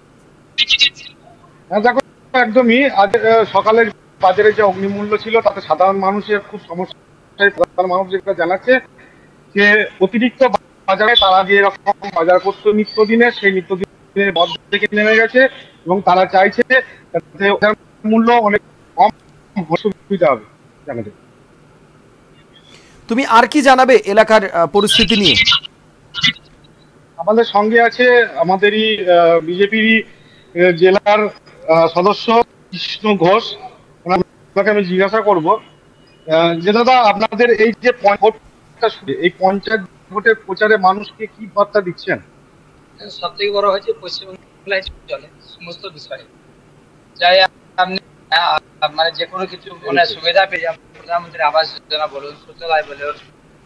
Speaker 3: দেখো, একদমই। আজ সকালের বাজারে যে অগ্নিমূল্য ছিল তাতে সাধারণ মানুষের খুব সমস্যা। সাধারণ মানুষ যেটা জানাচ্ছে যে অতিরিক্ত বাজারে তারা যে এরকম বাজার করতো নিত্যদিনের, সেই নিত্যদিনের মধ্যে থেকে নেমে গেছে, এবং তারা চাইছে মূল্য অনেক কম, সুবিধা হবে জানাতে।
Speaker 1: তুমি আর কি জানাবে এলাকার পরিস্থিতি নিয়ে?
Speaker 3: আমাদের সঙ্গে আছে আমাদেরই বিজেপির জেলার সদস্য কৃষ্ণ ঘোষ, ওনাকে আমি জিজ্ঞাসা করবো যে দাদা, আপনাদের এই যে এই পঞ্চায়েত ভোটের প্রচারে মানুষকে কি বার্তা দিচ্ছেন?
Speaker 4: সব থেকে বড় হয়েছে পশ্চিমবাংলায় চলে সমস্ত বিষয়ে, যাই আপনি মানে যে কোনো কিছু মানে সুবিধা পেয়ে যান, প্রধানমন্ত্রী আবাস যোজনা বলুন, শৌচালয় বলুন,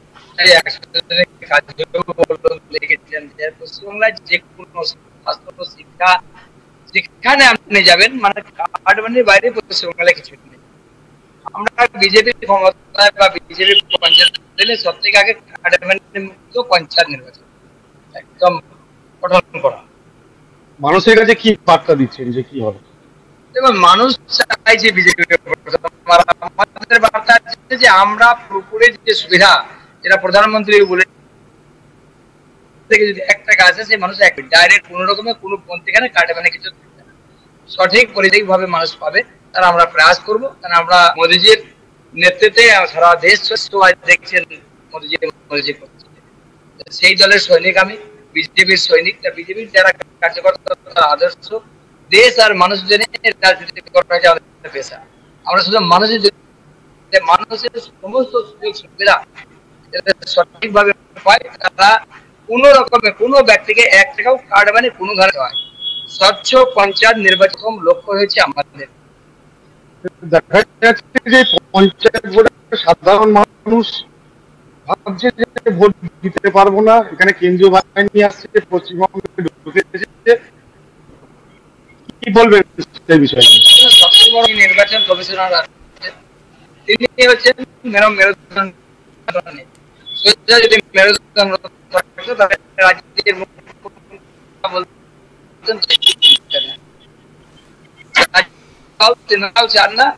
Speaker 4: পশ্চিমবাংলায় যে কোনো স্বাস্থ্য, শিক্ষা, যেখানে আপনি যাবেন, মানে কাঠমান্ডির বাইরে পশ্চিমবাংলায় কিছু নেই। আমরা বিজেপি ক্ষমতায় বা বিজেপি পঞ্চায়েত দিলে সব থেকে আগে কাঠমান্ডি মুক্ত পঞ্চায়েত নির্বাচন একদম গঠন করা।
Speaker 3: মানুষের কাছে কি বার্তা দিচ্ছেন যে কি হবে?
Speaker 4: দেখুন, মানুষ চাইছে বিজেপি, আমাদের বার্তা আছে যে আমরা পুরোপুরি যে সুবিধা যেটা প্রধানমন্ত্রী বলে থেকে যদি এক টাকা আসে, সেই মানুষ এক ডাইরেক্ট কোনো রকমের কোনো পন্থীখানে কাটে মানে কিছু সঠিক পরিবেশ ভাবে মানুষ পাবে, তারা আমরা প্রয়াস করবো। কারণ আমরা মোদীজির নেতৃত্বে সারা দেশ দেখছেন মোদীজি মোদীজি করছে, সেই দলের সৈনিক আমি, বিজেপির সৈনিক। তা বিজেপির যারা কার্যকর্তা, তারা আদর্শ দেশ আর মানুষ জেনে রাজনীতি করা হয়েছে আমাদের পেশা। আমরা শুধু মানুষের মানুষের সমস্ত সুযোগ সুবিধা সঠিকভাবে পায়, তারা কোন রকমের কোনো ব্যক্তিকে এক টাকাও কার্ড মানে কোনো ধরনের হয়। স্বচ্ছ পঞ্চায়েত নির্বাচন লক্ষ্য হয়েছে আমাদের।
Speaker 3: দেখা যাচ্ছে যে পঞ্চায়েত ভোটে সাধারণ মানুষ ভাবছে যে ভোট দিতে পারবো না, এখানে কেন্দ্রীয় বাহিনী আসছে, পশ্চিমবঙ্গে ঢুকেছে, কি বলবেন সেই বিষয়ে?
Speaker 4: সবচেয়ে বড় নির্বাচন কমিশনার তিনি হচ্ছেন মেরম মেরুদণ্ড, যদি মেরুদণ্ড থাকতো তাহলে রাজ্যের চান না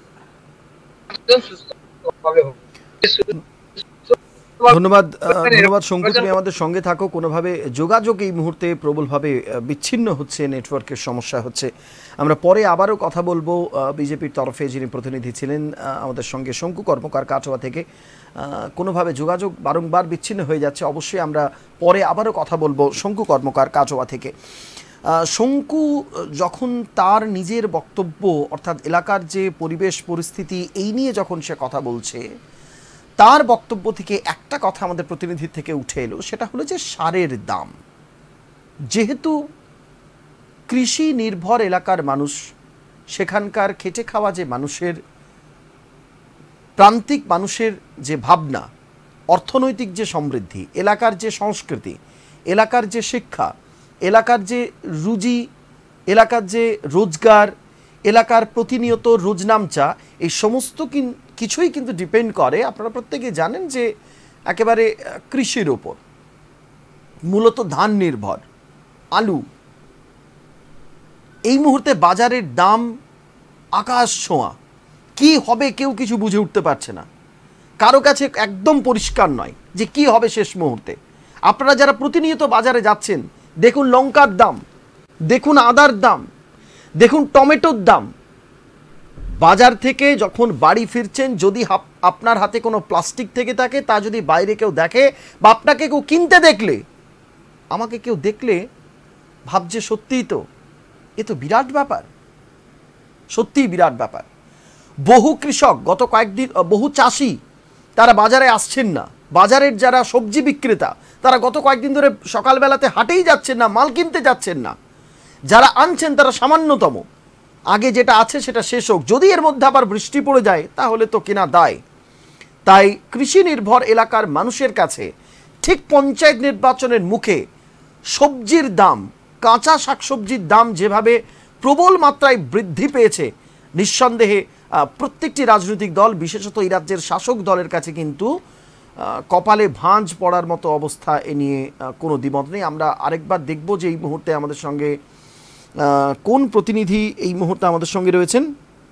Speaker 1: ধন্যবাদ ধন্যবাদ শঙ্কু, তুমি আমাদের সঙ্গে থাকো। কোনোভাবে যোগাযোগ এই মুহূর্তে প্রবলভাবে বিচ্ছিন্ন হচ্ছে, নেটওয়ার্কের সমস্যা হচ্ছে। আমরা পরে আবারও কথা বলবো। বিজেপির তরফে যিনি প্রতিনিধি ছিলেন আমাদের সঙ্গে শঙ্কু কর্মকার কাটোয়া থেকে, কোনোভাবে যোগাযোগ বারংবার বিচ্ছিন্ন হয়ে যাচ্ছে। অবশ্যই আমরা পরে আবারও কথা বলবো শঙ্কু কর্মকার কাটোয়া থেকে। শঙ্কু যখন তার নিজের বক্তব্য অর্থাৎ এলাকার যে পরিবেশ পরিস্থিতি এই নিয়ে যখন সে কথা বলছে, তার বক্তব্য থেকে একটা কথা আমাদের প্রতিনিধির থেকে উঠে এলো, সেটা হলো যে সারের দাম। যেহেতু কৃষি নির্ভর এলাকার মানুষ, সেখানকার খেটে খাওয়া যে মানুষের, প্রান্তিক মানুষের যে ভাবনা, অর্থনৈতিক যে সমৃদ্ধি, এলাকার যে সংস্কৃতি, এলাকার যে শিক্ষা, এলাকার যে রুজি, এলাকার যে রোজগার, এলাকার প্রতিনিয়ত রোজনামচা, এই সমস্ত কিছুই কিন্তু ডিপেন্ড করে, আপনারা প্রত্যেকে জানেন, যে একেবারে কৃষির ওপর, মূলত ধান নির্ভর, আলু। এই মুহূর্তে বাজারের দাম আকাশ ছোঁয়া, কি হবে কেউ কিছু বুঝে উঠতে পারছে না, কারো কাছে একদম পরিষ্কার নয় যে কি হবে শেষ মুহূর্তে। আপনারা যারা প্রতিনিয়ত বাজারে যাচ্ছেন, দেখুন লঙ্কার দাম, দেখুন আদার দাম, দেখুন টমেটোর দাম। বাজার থেকে যখন বাড়ি ফিরছেন, যদি আপনার হাতে কোনো প্লাস্টিক থেকে থাকে, তা যদি বাইরে কেউ দেখে বা আপনাকে কেউ কিনতে দেখলে, আমাকে কেউ দেখলে ভাবছে সত্যিই তো, এ তো বিরাট ব্যাপার, সত্যিই বিরাট ব্যাপার। বহু কৃষক গত কয়েকদিন, বহু চাষি তারা বাজারে আসছেন না। বাজারের যারা সবজি বিক্রেতা, তারা গত কয়েকদিন ধরে সকালবেলাতে হাটেই যাচ্ছেন না, মাল কিনতে যাচ্ছেন না। যারা আনছেন তারা সামান্যতম, আগে যেটা আছে সেটা শেষ হোক, যদি এর মধ্যে আবার বৃষ্টি পড়ে যায় তাহলে তো কেনা দায়। তাই কৃষি নির্ভর এলাকার মানুষের কাছে ঠিক পঞ্চায়েত নির্বাচনের মুখে সবজির দাম, কাঁচা শাকসবজির দাম যেভাবে প্রবল মাত্রায় বৃদ্ধি পেয়েছে, নিঃসন্দেহে প্রত্যেকটি রাজনৈতিক দল, বিশেষত এই রাজ্যের শাসক দলের কাছে কিন্তু কপালে ভাঁজ পড়ার মতো অবস্থা। এ নিয়ে কোনো দ্বিমত নেই। আমরা আরেকবার দেখব যে এই মুহূর্তে আমাদের সঙ্গে কোন প্রতিনিধি এই মুহূর্তে আমাদের সঙ্গে রয়েছেন।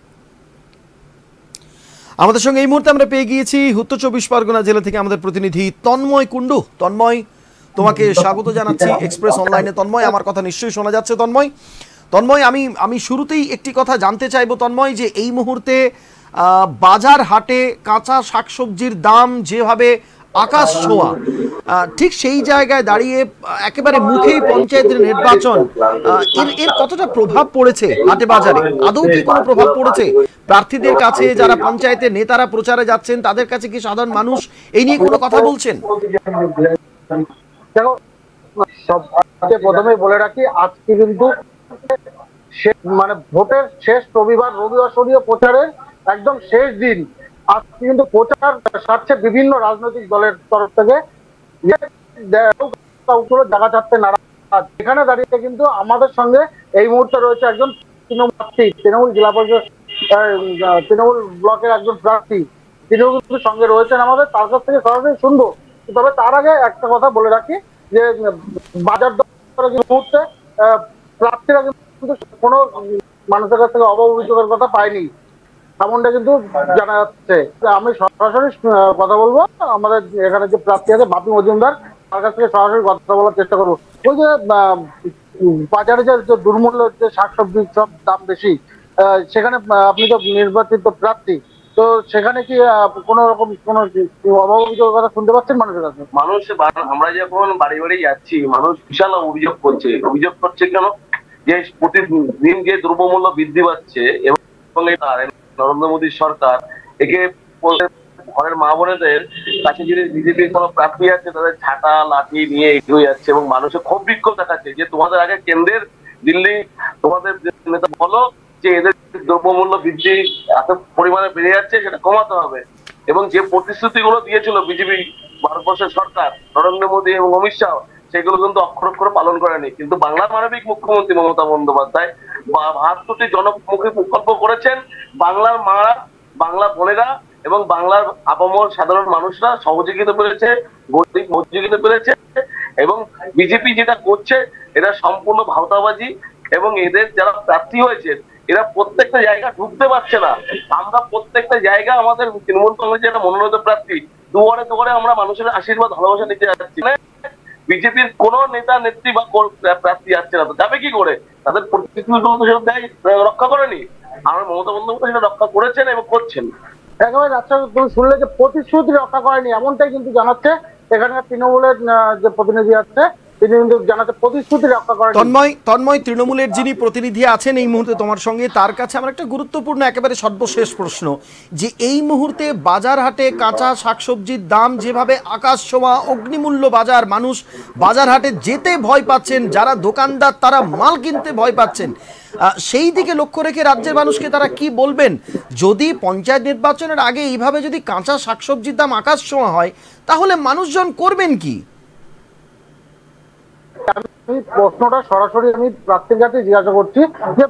Speaker 1: আমাদের সঙ্গে এই মুহূর্তে আমরা পেয়ে গিয়েছি উত্তর চব্বিশ পরগনা জেলা থেকে আমাদের প্রতিনিধি তন্ময় কুণ্ডু। তন্ময়, তোমাকে স্বাগত জানাচ্ছি এক্সপ্রেস অনলাইনে। তন্ময়, আমার কথা নিশ্চয়ই শোনা যাচ্ছে? তন্ময় তন্ময় আমি আমি শুরুতেই একটি কথা জানতে চাইবো তন্ময়, যে এই মুহূর্তে বাজার হাটে কাঁচা শাকসবজির দাম যেভাবে আকাশ ছোঁয়া, ঠিক সেই জায়গায় দাঁড়িয়ে একেবারে মুখেই পঞ্চায়েতের নির্বাচন, এর এর কতটা প্রভাব পড়েছে হাটে বাজারে? আদৌ কি কোনো প্রভাব পড়েছে প্রার্থীদের কাছে? যারা পঞ্চায়েতের নেতারা প্রচারে যাচ্ছেন, তাদের কাছে কি সাধারণ মানুষ এই নিয়ে কোনো কথা বলছেন?
Speaker 3: প্রথমে বলে রাখি, আজকে কিন্তু মানে ভোটের শেষ রবিবার, রবিবাসরীয় প্রচারের একদম শেষ দিন। আজকে কিন্তু প্রচার সারছে বিভিন্ন রাজনৈতিক দলের তরফ থেকে, জায়গা ছাড়তে নারাজ। এখানে দাঁড়িয়ে কিন্তু আমাদের সঙ্গে এই মুহূর্তে রয়েছে একজন তৃণমূল প্রার্থী, তৃণমূল জেলা পরিষদ তৃণমূল ব্লকের একজন প্রার্থী, তিনিও কিন্তু সঙ্গে রয়েছেন আমাদের। তার কাছ থেকে সরাসরি শুনবো। তবে তার আগে একটা কথা বলে রাখি, যে বাজার দর মুহূর্তে প্রার্থীরা কিন্তু কোনো মানুষের কাছ থেকে অভাব অভিযোগের কথা পায়নি, এমনটা কিন্তু জানা যাচ্ছে। আমি সরাসরি কথা বলবো, আমাদের এখানে যে প্রার্থী আছে বাপি মজুমদার, তার কাছ থেকে সরাসরি কথা বলার চেষ্টা করবো। ওই যে বাজারে যে দুর্মূল্য, যে শাকসবজির সব দাম বেশি, সেখানে আপনি তো নির্বাচিত প্রার্থী, তো সেখানে কি কোন রকম কোন অভাব অভিযোগের কথা শুনতে পাচ্ছেন মানুষের কাছে?
Speaker 5: মানুষ, আমরা যখন বাড়ি বাড়ি যাচ্ছি, মানুষ বিশাল অভিযোগ করছে। অভিযোগ করছে কেন? যে প্রতিদিন যে দ্রব্যমূল্য বৃদ্ধি পাচ্ছে এবং নরেন্দ্র মোদীর সরকার একে ঘরের মা বোনেদের কাছে যদি বিজেপির কোনো প্রার্থী আছে, তাদের ছাতা লাঠি নিয়ে এগিয়ে যাচ্ছে এবং মানুষের ক্ষোভ বিক্ষোভ দেখাচ্ছে যে তোমাদের আগে কেন্দ্রের দিল্লি তোমাদের নেতা বলো যে এদের দ্রব্যমূল্য বৃদ্ধি এত পরিমাণে বেড়ে যাচ্ছে, সেটা কমাতে হবে। এবং যে প্রতিশ্রুতি গুলো দিয়েছিল বিজেপি ভারতবর্ষের সরকার, নরেন্দ্র মোদী এবং অমিত শাহ, সেগুলো কিন্তু অক্ষর অক্ষরে পালন করেনি। কিন্তু বাংলার মানবিক মুখ্যমন্ত্রী মমতা বন্দ্যোপাধ্যায় বাহাত্তরটি জনমুখী প্রকল্প করেছেন। বাংলার মারা, বাংলা বোনেরা এবং বাংলার আপামর সাধারণ মানুষরা সহযোগিতা পেরেছে, গরিব মধ্যবিত্ত পেরেছে। এবং বিজেপি যেটা করছে এটা সম্পূর্ণ ভাওতাবাজি, এবং এদের যারা প্রার্থী হয়েছে এরা প্রত্যেকটা জায়গা ঢুকতে পারছে না। আমরা প্রত্যেকটা জায়গা আমাদের তৃণমূল কংগ্রেসের একটা মনোনীত প্রার্থী, দুয়ারে দুয়ারে আমরা মানুষের আশীর্বাদ ভালোবাসা নিতে যাচ্ছি। বিজেপির কোন নেতা নেত্রী বা প্রার্থী যাচ্ছে না, তো যাবে কি করে? তাদের প্রতিশ্রুতি রক্ষা করেনি। আমরা মমতা বন্দ্যোপাধ্যায় সেটা রক্ষা করেছেন এবং করছেন।
Speaker 6: একেবারে আচ্ছা, তুমি শুনলে যে প্রতিশ্রুতি রক্ষা করেনি, এমনটাই কিন্তু জানাচ্ছে এখানে তৃণমূলের যে প্রতিনিধি আছে তিনি কিন্তু জানাচ্ছে প্রতিশ্রুতি রক্ষা করেন।
Speaker 1: তন্ময় তন্ময় তৃণমূলের যিনি প্রতিনিধি আছেন এই মুহূর্তে তোমার সঙ্গে, তার কাছে আমার একটা গুরুত্বপূর্ণ একেবারে সর্বশেষ প্রশ্ন, যে এই মুহূর্তে বাজার হাটে কাঁচা শাকসবজির দাম যেভাবে আকাশ ছোঁয়া, অগ্নিমূল্য বাজার, মানুষ বাজার হাটে যেতে ভয় পাচ্ছেন, যারা দোকানদার তারা মাল কিনতে ভয় পাচ্ছেন, সেই দিকে লক্ষ্য রেখে রাজ্যের মানুষকে তারা কি বলবেন? যদি পঞ্চায়েত নির্বাচনের আগে এইভাবে যদি কাঁচা শাকসবজির দাম আকাশ ছোঁয়া হয় তাহলে মানুষজন করবেন কি?
Speaker 6: আমি প্রশ্নটা সরাসরি আমি প্রার্থীর কাছে জিজ্ঞাসা করছি যে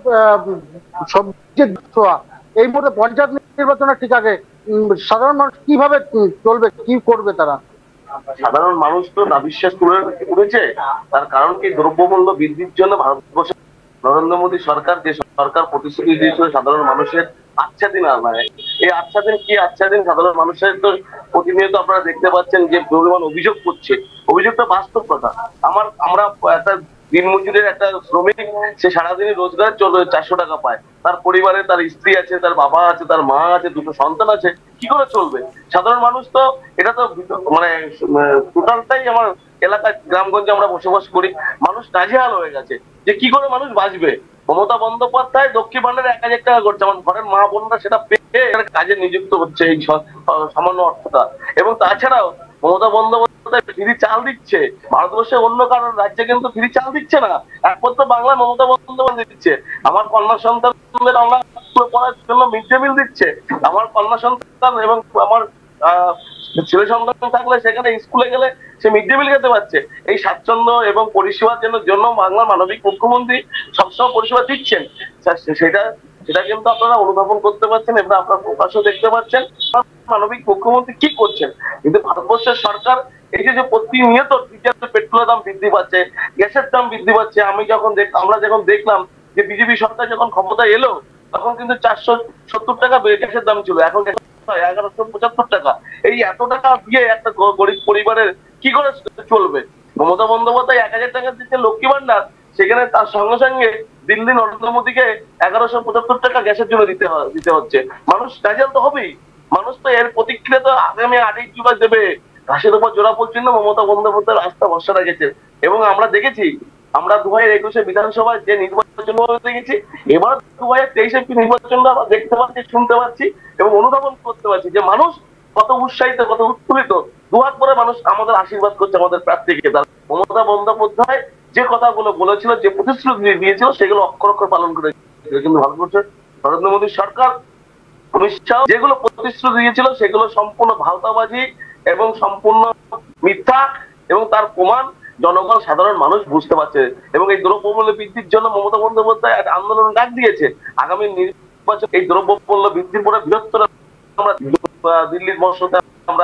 Speaker 6: সবজির ছোঁয়া এই মুহূর্তে পঞ্চায়েত নির্বাচনের ঠিক আগে সাধারণ মানুষ কিভাবে চলবে, কি করবে তারা?
Speaker 5: সাধারণ মানুষ তো নাবিশ্বাস করেছে। তার কারণ কি, দ্রব্যমূল্য বৃদ্ধির জন্য ভারতবর্ষে নরেন্দ্র মোদী সরকার যে সরকার প্রতিশ্রুতি দিয়েছিল সাধারণ মানুষের আচ্ছা দিন আর নয়, এই আচ্ছা দিন কি আচ্ছা দিন সাধারণ মানুষের তো প্রতিনিয়ত আপনারা দেখতে পাচ্ছেন যে পরিমাণ অভিযোগ করছে। অভিযোগটা বাস্তব কথা। আমার আমরা একটা দিনমজুরের একটা শ্রমিক, সে সারাদিনই রোজগার চলে চারশো টাকা পায়, তার পরিবারে তার স্ত্রী আছে, তার বাবা আছে, তার মা আছে, দুটো সন্তান আছে, কি করে চলবে? সাধারণ মানুষ তো এটা তো মানে টোটালটাই আমার এলাকায় গ্রামগঞ্জে আমরা বসবাস করি, মানুষ নাজেহাল হয়ে গেছে যে কি করে মানুষ বাঁচবে। মমতা বন্দ্যোপাধ্যায় লক্ষ্মী ভান্ডারে এক হাজার টাকা করছে, আমার ঘরের মা বোনরা সেটা পেয়ে কাজে নিযুক্ত হচ্ছে এই সামান্য অর্থটা। এবং তাছাড়াও মমতা বন্দ্যোপাধ্যায় ফ্রি চাল দিচ্ছে, ভারতবর্ষের অন্য কারণ রাজ্যে কিন্তু ফ্রি চাল দিচ্ছে না, একমাত্র বাংলায় মমতা বন্দ্যোপাধ্যায় দিচ্ছে। আমার কন্যা সন্তানদের বাংলা পড়ার জন্য মিড ডে মিল দিচ্ছে। আমার কন্যা সন্তান এবং আমার আহ ছেলে সন্তান থাকলে সেখানে স্কুলে গেলে সে মিড ডে মিল খেতে পারছে। এই স্বাচ্ছন্দ্য এবং পরিষেবার জন্য জন্য বাংলার মানবিক মুখ্যমন্ত্রী সবসময় পরিষেবা দিচ্ছেন। সেটা সেটা কিন্তু আপনারা অনুধাবন করতে পারছেন এবং আপনার প্রকাশও দেখতে পাচ্ছেন মানবিক মুখ্যমন্ত্রী কি করছেন। কিন্তু ভারতবর্ষের সরকার এই যে প্রতিনিয়ত ডিজেল পেট্রোলের দাম বৃদ্ধি পাচ্ছে, গ্যাসের দাম বৃদ্ধি পাচ্ছে। আমি যখন দেখ আমরা যখন দেখলাম যে বিজেপি সরকার যখন ক্ষমতায় এলো তখন কিন্তু চারশো সত্তর টাকা গ্যাসের দাম ছিল, এখন এগারোশো পঁচাত্তর টাকা। এই এত টাকা দিয়ে একটা গরিব পরিবারের কি করে চলবে? মমতা বন্দ্যোপাধ্যায় এক হাজার টাকা দিচ্ছে লক্ষ্মী ভান্ডার, সেখানে তার সঙ্গে সঙ্গে দিল্লি নরেন্দ্র মোদীকে এগারোশো পঁচাত্তর টাকা গ্যাসের জন্য দিতে দিতে হচ্ছে। মানুষ নাজেহাল তো হবেই। মানুষ তো এর প্রতিক্রিয়া তো আগামী আটই জুলাই দেবে। ঘাসের উপর জোড়া পড়ছিল না, মমতা বন্দ্যোপাধ্যায়ের আস্থা ভরসা রেখেছে। এবং আমরা দেখেছি, আমরা দু হাজার একুশে বিধানসভায় যে নির্বাচন দেখেছি, এবার দু হাজার তেইশে নির্বাচনটা আমরা দেখতে পাচ্ছি, শুনতে পাচ্ছি এবং অনুধাবন করতে পারছি যে মানুষ কত উৎসাহিত, কত উৎফুল্লিত। দুহাত করে মানুষ আমাদের আশীর্বাদ করছে আমাদের প্রার্থীকে। তার মমতা বন্দ্যোপাধ্যায় যে কথাগুলো বলেছিল, যে প্রতিশ্রুতি দিয়েছিল, সেগুলো অক্ষর অক্ষর পালন করে। কিন্তু ভারতবর্ষের নরেন্দ্র মোদী সরকার, অমিত শাহ যেগুলো প্রতিশ্রুতি দিয়েছিল সেগুলো সম্পূর্ণ ভাওতাবাজি এবং সম্পূর্ণ মিথ্যা, এবং তার প্রমাণ জনগণ সাধারণ মানুষ বুঝতে পারছে। এবং এই দ্রব্যমূল্য বৃদ্ধির জন্য মমতা বন্দ্যোপাধ্যায় একটা আন্দোলন ডাক দিয়েছে। আগামী নির্বাচন এই দ্রব্যমূল্য বৃদ্ধির পরে বৃহত্তর আমরা দিল্লির মসজিদে আমরা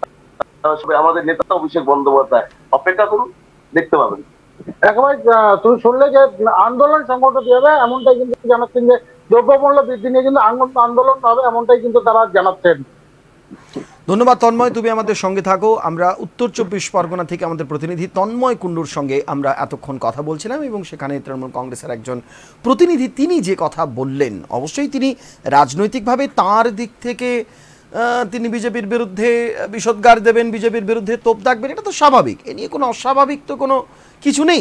Speaker 5: আমাদের নেতা অভিষেক বন্দ্যোপাধ্যায় অপেক্ষা করুন, দেখতে পাবেন।
Speaker 6: একেবারে তুমি শুনলে যে আন্দোলন সংগঠিত হবে এমনটাই কিন্তু জানাচ্ছেন, যে দ্রব্যমূল্য বৃদ্ধি নিয়ে কিন্তু আন্দোলন হবে এমনটাই কিন্তু তারা জানাচ্ছেন।
Speaker 1: ধন্যবাদ তন্ময়, তুমি আমাদের সঙ্গে থাকো। আমরা উত্তর চব্বিশ পরগনা থেকে আমাদের প্রতিনিধি তন্ময় কুণ্ডুর সঙ্গে আমরা এতক্ষণ কথা বলছিলাম, এবং সেখানে তৃণমূল কংগ্রেসের একজন প্রতিনিধি তিনি যে কথা বললেন, অবশ্যই তিনি রাজনৈতিকভাবে তার দিক থেকে তিনি বিজেপির বিরুদ্ধে বিষোদ্গার দেবেন, বিজেপির বিরুদ্ধে তোপ দাগবেন, এটা তো স্বাভাবিক। এ নিয়ে কোনো অস্বাভাবিক তো কোনো কিছু নেই।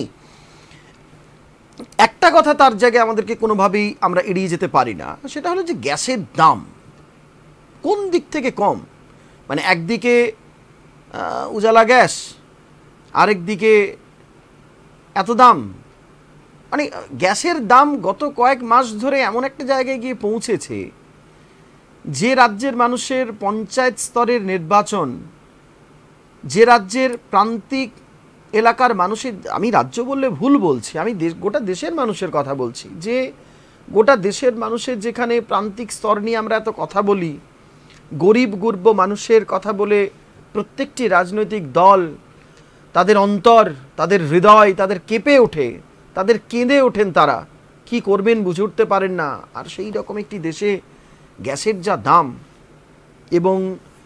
Speaker 1: একটা কথা তার জায়গায় আমাদেরকে কোনোভাবেই আমরা এড়িয়ে যেতে পারি না, সেটা হলো যে গ্যাসের দাম কোন দিক থেকে কম। মানে একদিকে উজালা গ্যাস, আরেক দিকে এত দাম। মানে গ্যাসের দাম গত কয়েক মাস ধরে এমন একটা জায়গায় গিয়ে পৌঁছেছে যে রাজ্যের মানুষের পঞ্চায়েত স্তরের নির্বাচন, যে রাজ্যের প্রান্তিক এলাকার মানুষের, আমি রাজ্য বললে ভুল বলছি, আমি গোটা দেশের মানুষের কথা বলছি, যে গোটা দেশের মানুষের যেখানে প্রান্তিক স্তর নিয়ে আমরা এত কথা বলি, গরিব গুরব মানুষের কথা বলে প্রত্যেকটি রাজনৈতিক দল তাদের অন্তর, তাদের হৃদয়, তাদের কেঁপে ওঠে, তাদের কেঁদে ওঠেন, তারা কি করবেন বুঝে উঠতে পারেন না। আর সেই রকম একটি দেশে গ্যাসের যা দাম, এবং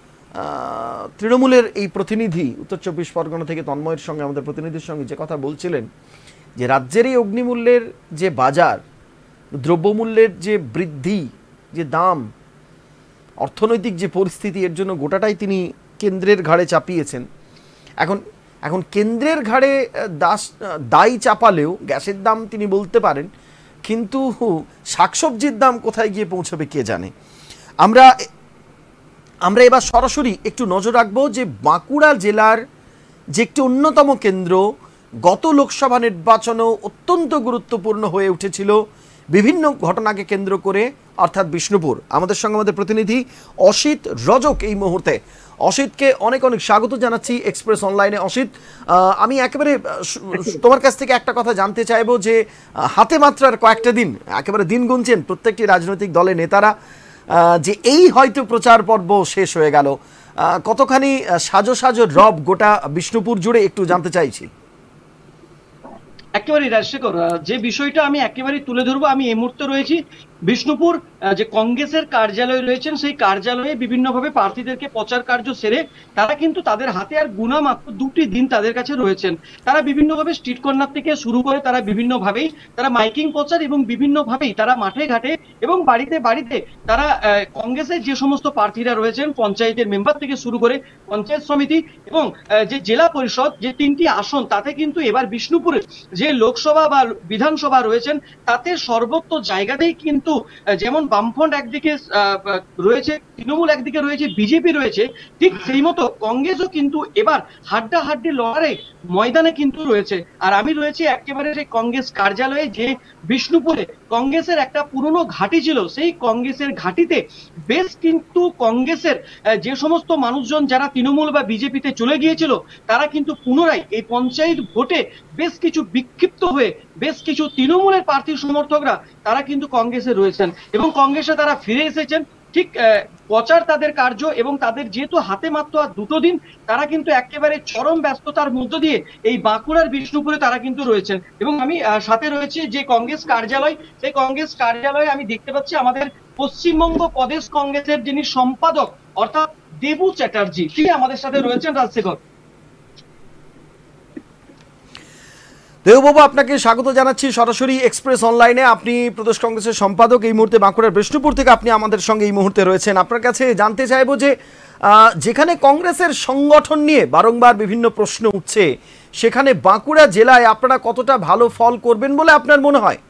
Speaker 1: তৃণমূলের এই প্রতিনিধি উত্তর চব্বিশ পরগনা থেকে তন্ময়ের সঙ্গে, আমাদের প্রতিনিধির সঙ্গে যে কথা বলছিলেন, যে রাজ্যের এই অগ্নিমূল্যের যে বাজার, দ্রব্যমূল্যের যে বৃদ্ধি, যে দাম, অর্থনৈতিক যে পরিস্থিতি, এর জন্য গোটাটাই তিনি কেন্দ্রের ঘাড়ে চাপিয়েছেন। এখন এখন কেন্দ্রের ঘাড়ে দাস দায় চাপালেও গ্যাসের দাম তিনি বলতে পারেন, কিন্তু শাকসবজির দাম কোথায় গিয়ে পৌঁছবে কে জানে। আমরা আমরা এবার সরাসরি একটু নজর রাখবো যে বাঁকুড়া জেলার যে একটি অন্যতম কেন্দ্র গত লোকসভা নির্বাচনেও অত্যন্ত গুরুত্বপূর্ণ হয়ে উঠেছিল বিভিন্ন ঘটনাকে কেন্দ্র করে, অর্থাৎ বিষ্ণুপুর। আমাদের সঙ্গে আমাদের প্রতিনিধি অসিত রজক এই মুহূর্তে। অসিতকে অনেক অনেক স্বাগত জানাচ্ছি এক্সপ্রেস অনলাইনে। অসিত, আমি একেবারে তোমার কাছ থেকে একটা কথা জানতে চাইবো যে হাতে মাত্র আর কয়েকটা দিন, একেবারে দিন গুনছেন প্রত্যেকটি রাজনৈতিক দলের নেতারা, যে এই হয়তো প্রচার পর্ব শেষ হয়ে গেল, কতখানি সাজো সাজো রব গোটা বিষ্ণুপুর জুড়ে একটু জানতে চাইছি।
Speaker 7: একেবারেই রাজশেখর, যে বিষয়টা আমি একেবারেই তুলে ধরবো, আমি এই মুহূর্তে রয়েছি বিষ্ণুপুর যে কংগ্রেসের কার্যালয় রয়েছেন, সেই কার্যালয়ে বিভিন্নভাবে প্রার্থীদেরকে প্রচার কার্য সেরে তারা কিন্তু তাদের হাতে আর গুনা মাত্র দুটি দিন তাদের কাছে রয়েছেন। তারা বিভিন্নভাবে স্ট্রিট কর্নার থেকে শুরু করে তারা বিভিন্নভাবেই তারা মাইকিং প্রচার এবং বিভিন্নভাবেই তারা মাঠে ঘাটে এবং বাড়িতে বাড়িতে তারা কংগ্রেসের যে সমস্ত প্রার্থীরা রয়েছেন, পঞ্চায়েতের মেম্বার থেকে শুরু করে পঞ্চায়েত সমিতি এবং যে জেলা পরিষদ, যে তিনটি আসন, তাতে কিন্তু এবার বিষ্ণুপুরে যে লোকসভা বা বিধানসভা রয়েছেন, তাতে সর্বত্র জায়গাতেই কিন্তু যেমন বামফ্রন্ট একদিকে রয়েছে, তৃণমূল একদিকে রয়েছে, বিজেপি রয়েছে, ঠিক সেই মতো কংগ্রেসও কিন্তু এবার হাড্ডাহাড্ডি লড়াই ময়দানে কিন্তু রয়েছে। আর আমি রয়েছি একেবারে সেই কংগ্রেস কার্যালয়ে, যে বিষ্ণুপুরে কংগ্রেসের একটা পুরনো ঘাঁটি ছিল, সেই কংগ্রেসের ঘাঁটিতে বেশ কিন্তু কংগ্রেসের যে সমস্ত মানুষজন যারা তৃণমূল বা বিজেপিতে চলে গিয়েছিল, তারা কিন্তু পুনরায় এই পঞ্চায়েত ভোটে বেশ কিছু বিক্ষিপ্ত হয়ে বেশ কিছু তৃণমূলের প্রার্থী সমর্থকরা তারা কিন্তু কংগ্রেসে রয়েছেন এবং কংগ্রেসে তারা ফিরে এসেছেন। ঠিক প্রচার তাদের কার্য এবং তাদের যেহেতু হাতে মাত্র আর দুটো দিন, তারা কিন্তু একেবারে চরম ব্যস্ততার মধ্য দিয়ে এই বাঁকুড়ার বিষ্ণুপুরে তারা কিন্তু রয়েছেন। এবং আমি সাথে রয়েছে যে কংগ্রেস কার্যালয়, সেই কংগ্রেস কার্যালয়ে আমি দেখতে পাচ্ছি আমাদের পশ্চিমবঙ্গ প্রদেশ কংগ্রেসের যিনি সম্পাদক অর্থাৎ দেবু চ্যাটার্জি, তিনি আমাদের সাথে রয়েছেন। রাজশেখর,
Speaker 1: দেববাবু, আপনাকে স্বাগত জানাচ্ছি সরাসরি এক্সপ্রেস অনলাইনে। আপনি প্রদেশ কংগ্রেসের সম্পাদক, এই মুহূর্তে বাঁকুড়ার বিষ্ণুপুর থেকে আপনি আমাদের সঙ্গে এই মুহূর্তে রয়েছেন। আপনার কাছে জানতে চাইবো যে যেখানে কংগ্রেসের সংগঠন নিয়ে বারংবার বিভিন্ন প্রশ্ন উঠছে, সেখানে বাঁকুড়া জেলায় আপনারা কতটা ভালো ফল করবেন বলে আপনার মনে হয়?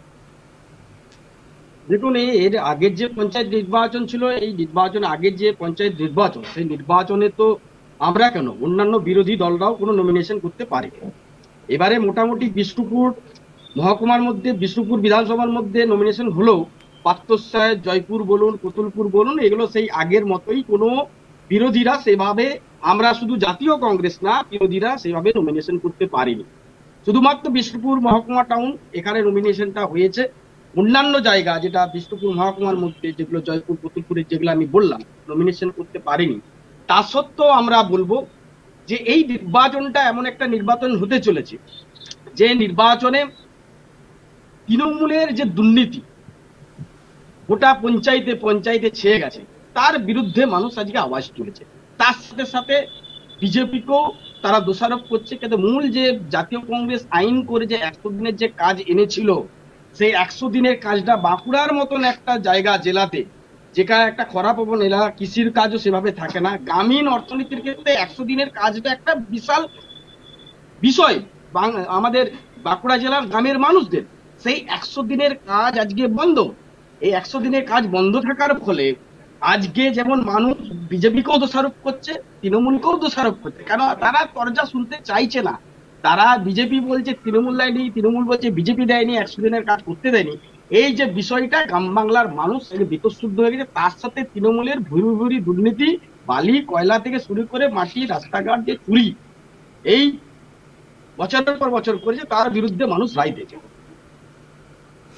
Speaker 8: দেখুন, এর আগের যে পঞ্চায়েত নির্বাচন ছিল, এই নির্বাচন আগের যে পঞ্চায়েত নির্বাচন, সেই নির্বাচনে তো আমরা কেন অন্যান্য বিরোধী দলরাও কোনো নমিনেশন করতে পারি। এবারে মোটামুটি বিষ্ণুপুর মহকুমার মধ্যে, বিষ্ণুপুর বিধানসভার মধ্যে নমিনেশন হলেও পাত্রসায়, জয়পুর বলুন, কতুলপুর বলুন, এগুলো সেই আগের মতোই কোনো বিরোধীরা সেভাবে, আমরা শুধু জাতীয় কংগ্রেস না, বিরোধীরা সেভাবে নমিনেশন করতে পারিনি। শুধুমাত্র বিষ্ণুপুর মহকুমা টাউন, এখানে নমিনেশনটা হয়েছে। অন্যান্য জায়গা যেটা বিষ্ণুপুর মহকুমার মধ্যে যেগুলো জয়পুর, কতুলপুরের যেগুলো আমি বললাম, নমিনেশন করতে পারিনি। তা সত্ত্বেও আমরা বলবো যে এই নির্বাচনটা এমন একটা নির্বাচন হতে চলেছে যে নির্বাচনে তৃণমূলের যে দুর্নীতি গোটা পঞ্চায়েতে পঞ্চায়েতে ছেয়ে গেছে, তার বিরুদ্ধে মানুষ আজকে আওয়াজ তুলেছে। তার সাথে সাথে বিজেপিকেও তারা দোষারোপ করছে, কিন্তু মূল যে জাতীয় কংগ্রেস আইন করে যে একশো দিনের যে কাজ এনেছিল, সেই একশো দিনের কাজটা বাঁকুড়ার মতন একটা জায়গা, জেলাতে যেখানে একটা খরাপ্রবণ এলাকা, কৃষির কাজও সেভাবে থাকে না, গ্রামীণ অর্থনীতির ক্ষেত্রে একশো দিনের কাজটা একটা বিশাল বিষয় আমাদের বাঁকুড়া জেলার গ্রামের মানুষদের। সেই একশো দিনের কাজ আজকে বন্ধ। এই একশো দিনের কাজ বন্ধ থাকার ফলে আজকে যেমন মানুষ বিজেপিকেও দোষারোপ করছে, তৃণমূলকেও দোষারোপ করছে, কেন তারা তরজা শুনতে চাইছে না। তারা বিজেপি বলছে তৃণমূল দেয়নি, তৃণমূল বলছে বিজেপি দেয়নি, একশো দিনের কাজ করতে দেয়নি। এই যে বিষয়টা গ্রাম বাংলার মানুষ বিতশ্রুদ্ধ হয়ে গেছে। তার সাথে তৃণমূলের ভুরি ভুরি দুর্নীতি, বালি কয়লা থেকে শুরু করে মাটি, রাস্তাঘাট যে চুরি, এই বছরের পর বছর করেছে, তার বিরুদ্ধে মানুষ রায় দিয়েছে।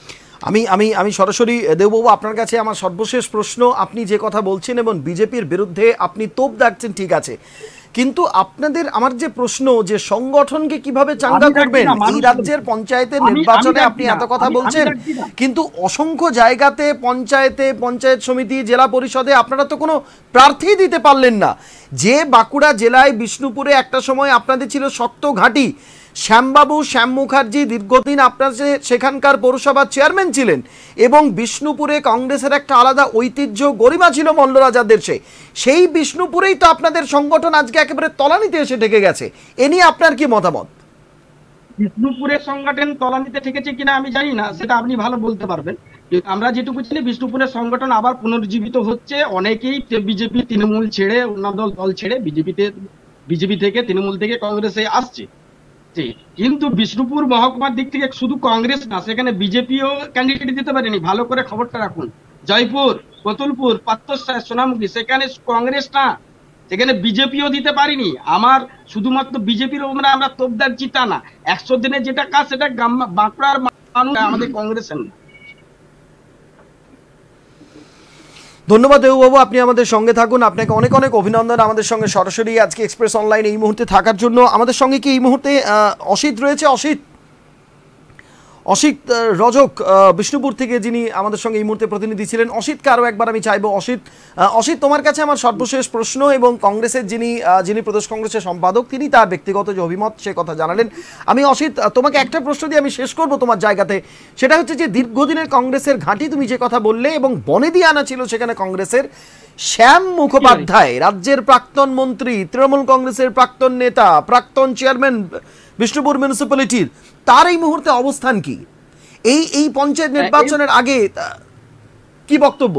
Speaker 1: আমি আমি আমি সরাসরি দেববাবু আপনার কাছে আমার সর্বশেষ প্রশ্ন, আপনি যে কথা বলছেন এবং বিজেপির বিরুদ্ধে আপনি তোপ দাগছেন, ঠিক আছে, কিন্তু আপনাদের আমার যে প্রশ্ন যে সংগঠনকে কিভাবে চাঙ্গা করবেন এই রাজ্যের পঞ্চায়েতের নির্বাচনে আপনি এত কথা বলছেন, কিন্তু অসংখ্য জায়গাতে পঞ্চায়েতে, পঞ্চায়েত সমিতি, জেলা পরিষদে আপনারা তো কোনো প্রার্থী দিতে পারলেন না। যে বাঁকুড়া জেলায় বিষ্ণুপুরে একটা সময় আপনাদের ছিল শক্ত ঘাঁটি, শ্যামবাবু শ্যাম মুখার্জি দীর্ঘদিন আপনার সেখানকার পৌরসভার চেয়ারম্যান ছিলেন এবং বিষ্ণুপুরে কংগ্রেসের একটা আলাদা ঐতিহ্য গরিমা ছিল মল্লরাজাদের, সে সেই বিষ্ণুপুরেই তো আপনাদের সংগঠন আজকে একেবারে তলানিতে এসে ঠেকে গেছে। এ নিয়ে আপনার কি মতামত?
Speaker 8: বিষ্ণুপুরের সংগঠন তলানিতে ঠেকেছে কিনা আমি জানি না, সেটা আপনি ভালো বলতে পারবেন। আমরা যেটুকু জানি বিষ্ণুপুরের সংগঠন আবার পুনর্জীবিত হচ্ছে। অনেকেই বিজেপি তৃণমূল ছেড়ে অন্য দল দল ছেড়ে বিজেপিতে বিজেপি থেকে তৃণমূল থেকে কংগ্রেসে আসছে, কিন্তু বিষ্ণুপুর মহকুমার দিক থেকে শুধু কংগ্রেস না, সেখানে বিজেপিও ক্যান্ডিডেট দিতে পারেনি। ভালো করে খবরটা রাখুন, জয়পুর, কতুলপুর, পাত্রসায়, সোনামুখী, সেখানে কংগ্রেস না, সেখানে বিজেপিও দিতে পারিনি। আমার শুধুমাত্র বিজেপির আমরা আমরা তোপদার জিতা না, একশো দিনে যেটা কাজ সেটা বাঁকুড়ার মানুষ, আমাদের কংগ্রেসের না।
Speaker 1: ধন্যবাদ দেববাবু, আপনি আমাদের সঙ্গে থাকুন। আপনাকে অনেক অনেক অভিনন্দন আমাদের সঙ্গে সরাসরি আজকে এক্সপ্রেস অনলাইন এই মুহূর্তে থাকার জন্য। আমাদের সঙ্গে কি এই মুহূর্তে অসিত রয়েছে? অসিত অসিত রজক বিষ্ণুপুর থেকে, যিনি আমাদের সঙ্গে এই মুহূর্তে প্রতিনিধি ছিলেন। অসিতকে আরও একবার আমি চাইবো। অসিত অসিত তোমার কাছে আমার সর্বশেষ প্রশ্ন, এবং কংগ্রেসের যিনি যিনি প্রদেশ কংগ্রেসের সম্পাদক তিনি তার ব্যক্তিগত যে অভিমত সে কথা জানালেন। আমি অসিত তোমাকে একটা প্রশ্ন দিয়ে আমি শেষ করব তোমার জায়গাতে, সেটা হচ্ছে যে দীর্ঘদিনের কংগ্রেসের ঘাঁটি তুমি যে কথা বললে এবং বনেদি আনা ছিল সেখানে কংগ্রেসের, শ্যাম মুখোপাধ্যায় রাজ্যের প্রাক্তন মন্ত্রী, তৃণমূল কংগ্রেসের প্রাক্তন নেতা, প্রাক্তন চেয়ারম্যান বিষ্ণুপুর মিউনিসিপ্যালিটির, তার এই মুহূর্তে অবস্থান কি? এই এই পঞ্চায়েত নির্বাচনের আগে কি বক্তব্য?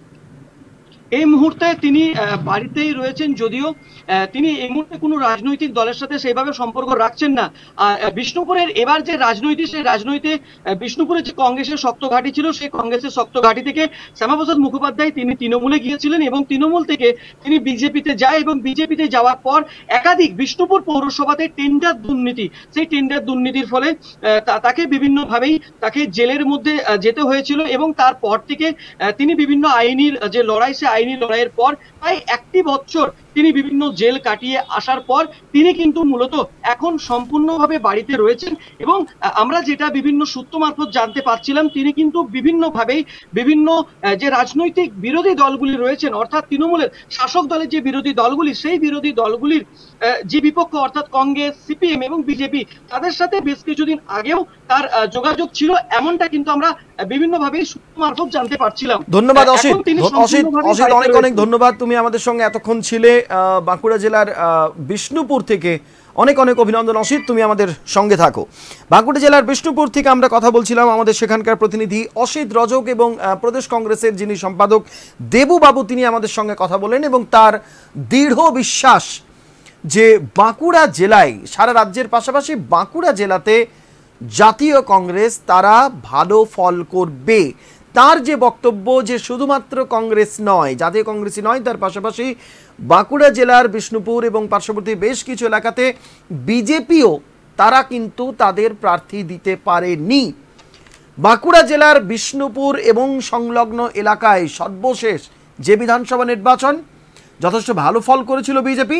Speaker 7: এই মুহূর্তে তিনি বাড়িতেই রয়েছেন, যদিও তিনি এই মুহূর্তে কোনো রাজনৈতিক দলের সাথে সেইভাবে সম্পর্ক রাখছেন না। বিষ্ণুপুরের এবার যে রাজনৈতিক, সেই রাজনৈতিক বিষ্ণুপুরের যে কংগ্রেসের শক্ত ঘাঁটি ছিল, সেই কংগ্রেসের শক্ত ঘাঁটি থেকে শ্যামাপ্রসাদ মুখোপাধ্যায় তিনি তৃণমূলে গিয়েছিলেন এবং তৃণমূল থেকে তিনি বিজেপিতে যায় এবং বিজেপিতে যাওয়ার পর একাধিক বিষ্ণুপুর পৌরসভাতে টেন্ডার দুর্নীতি, সেই টেন্ডার দুর্নীতির ফলে তাকে বিভিন্নভাবেই তাকে জেলের মধ্যে যেতে হয়েছিল এবং তারপর থেকে তিনি বিভিন্ন আইনির যে লড়াই, সে আইনি লড়াইয়ের পর প্রায় একটি বছর তিনি বিভিন্ন জেল কাটিয়ে আসার পর তিনি কিন্তু মূলত এখন সম্পূর্ণভাবে বাড়িতে রয়েছেন। এবং আমরা যেটা বিভিন্ন সূত্র মারফত জানতে পারছিলাম, তিনি কিন্তু বিভিন্নভাবেই বিভিন্ন যে রাজনৈতিক বিরোধী দলগুলি রয়েছেন, অর্থাৎ তৃণমূলের শাসক দলের যে বিরোধী দলগুলি, সেই বিরোধী দলগুলির যে বিপক্ষ অর্থাৎ কংগ্রেস, সিপিএম এবং বিজেপি, তাদের সাথে বেশ কিছুদিন আগেও তার যোগাযোগ ছিল, এমনটা কিন্তু আমরা বিভিন্নভাবেই সূত্র মারফত জানতে পারছিলাম।
Speaker 1: ধন্যবাদ অসিত, অসিত অসিত অনেক অনেক ধন্যবাদ, তুমি আমাদের সঙ্গে এতক্ষণ ছিলে বাঁকুড়া জেলার বিষ্ণুপুর থেকে। অনেক অনেক অভিনন্দন অসিত, তুমি আমাদের সঙ্গে থাকো। বাঁকুড়া জেলার বিষ্ণুপুর থেকে আমরা কথা বলছিলাম আমাদের সেখানকার প্রতিনিধি অসিত রজক এবং প্রদেশ কংগ্রেসের যিনি সম্পাদক দেবুবাবু, তিনি আমাদের সঙ্গে কথা বলেন এবং তার দৃঢ় বিশ্বাস যে বাঁকুড়া জেলায়, সারা রাজ্যের পাশাপাশি বাঁকুড়া জেলাতে জাতীয় কংগ্রেস তারা ভালো ফল করবে। তার যে বক্তব্য যে শুধুমাত্র কংগ্রেস নয়, জাতীয় কংগ্রেসই নয়, তার পাশাপাশি বাঁকুড়া জেলার বিষ্ণুপুর এবং পার্শ্ববর্তী বেশ কিছু এলাকাতে বিজেপিও তারা কিন্তু তাদের প্রার্থী দিতে পারেনি। বাঁকুড়া জেলার বিষ্ণুপুর এবং সংলগ্ন এলাকায় সর্বশেষ যে বিধানসভা নির্বাচন যথেষ্ট ভালো ফল করেছিল বিজেপি,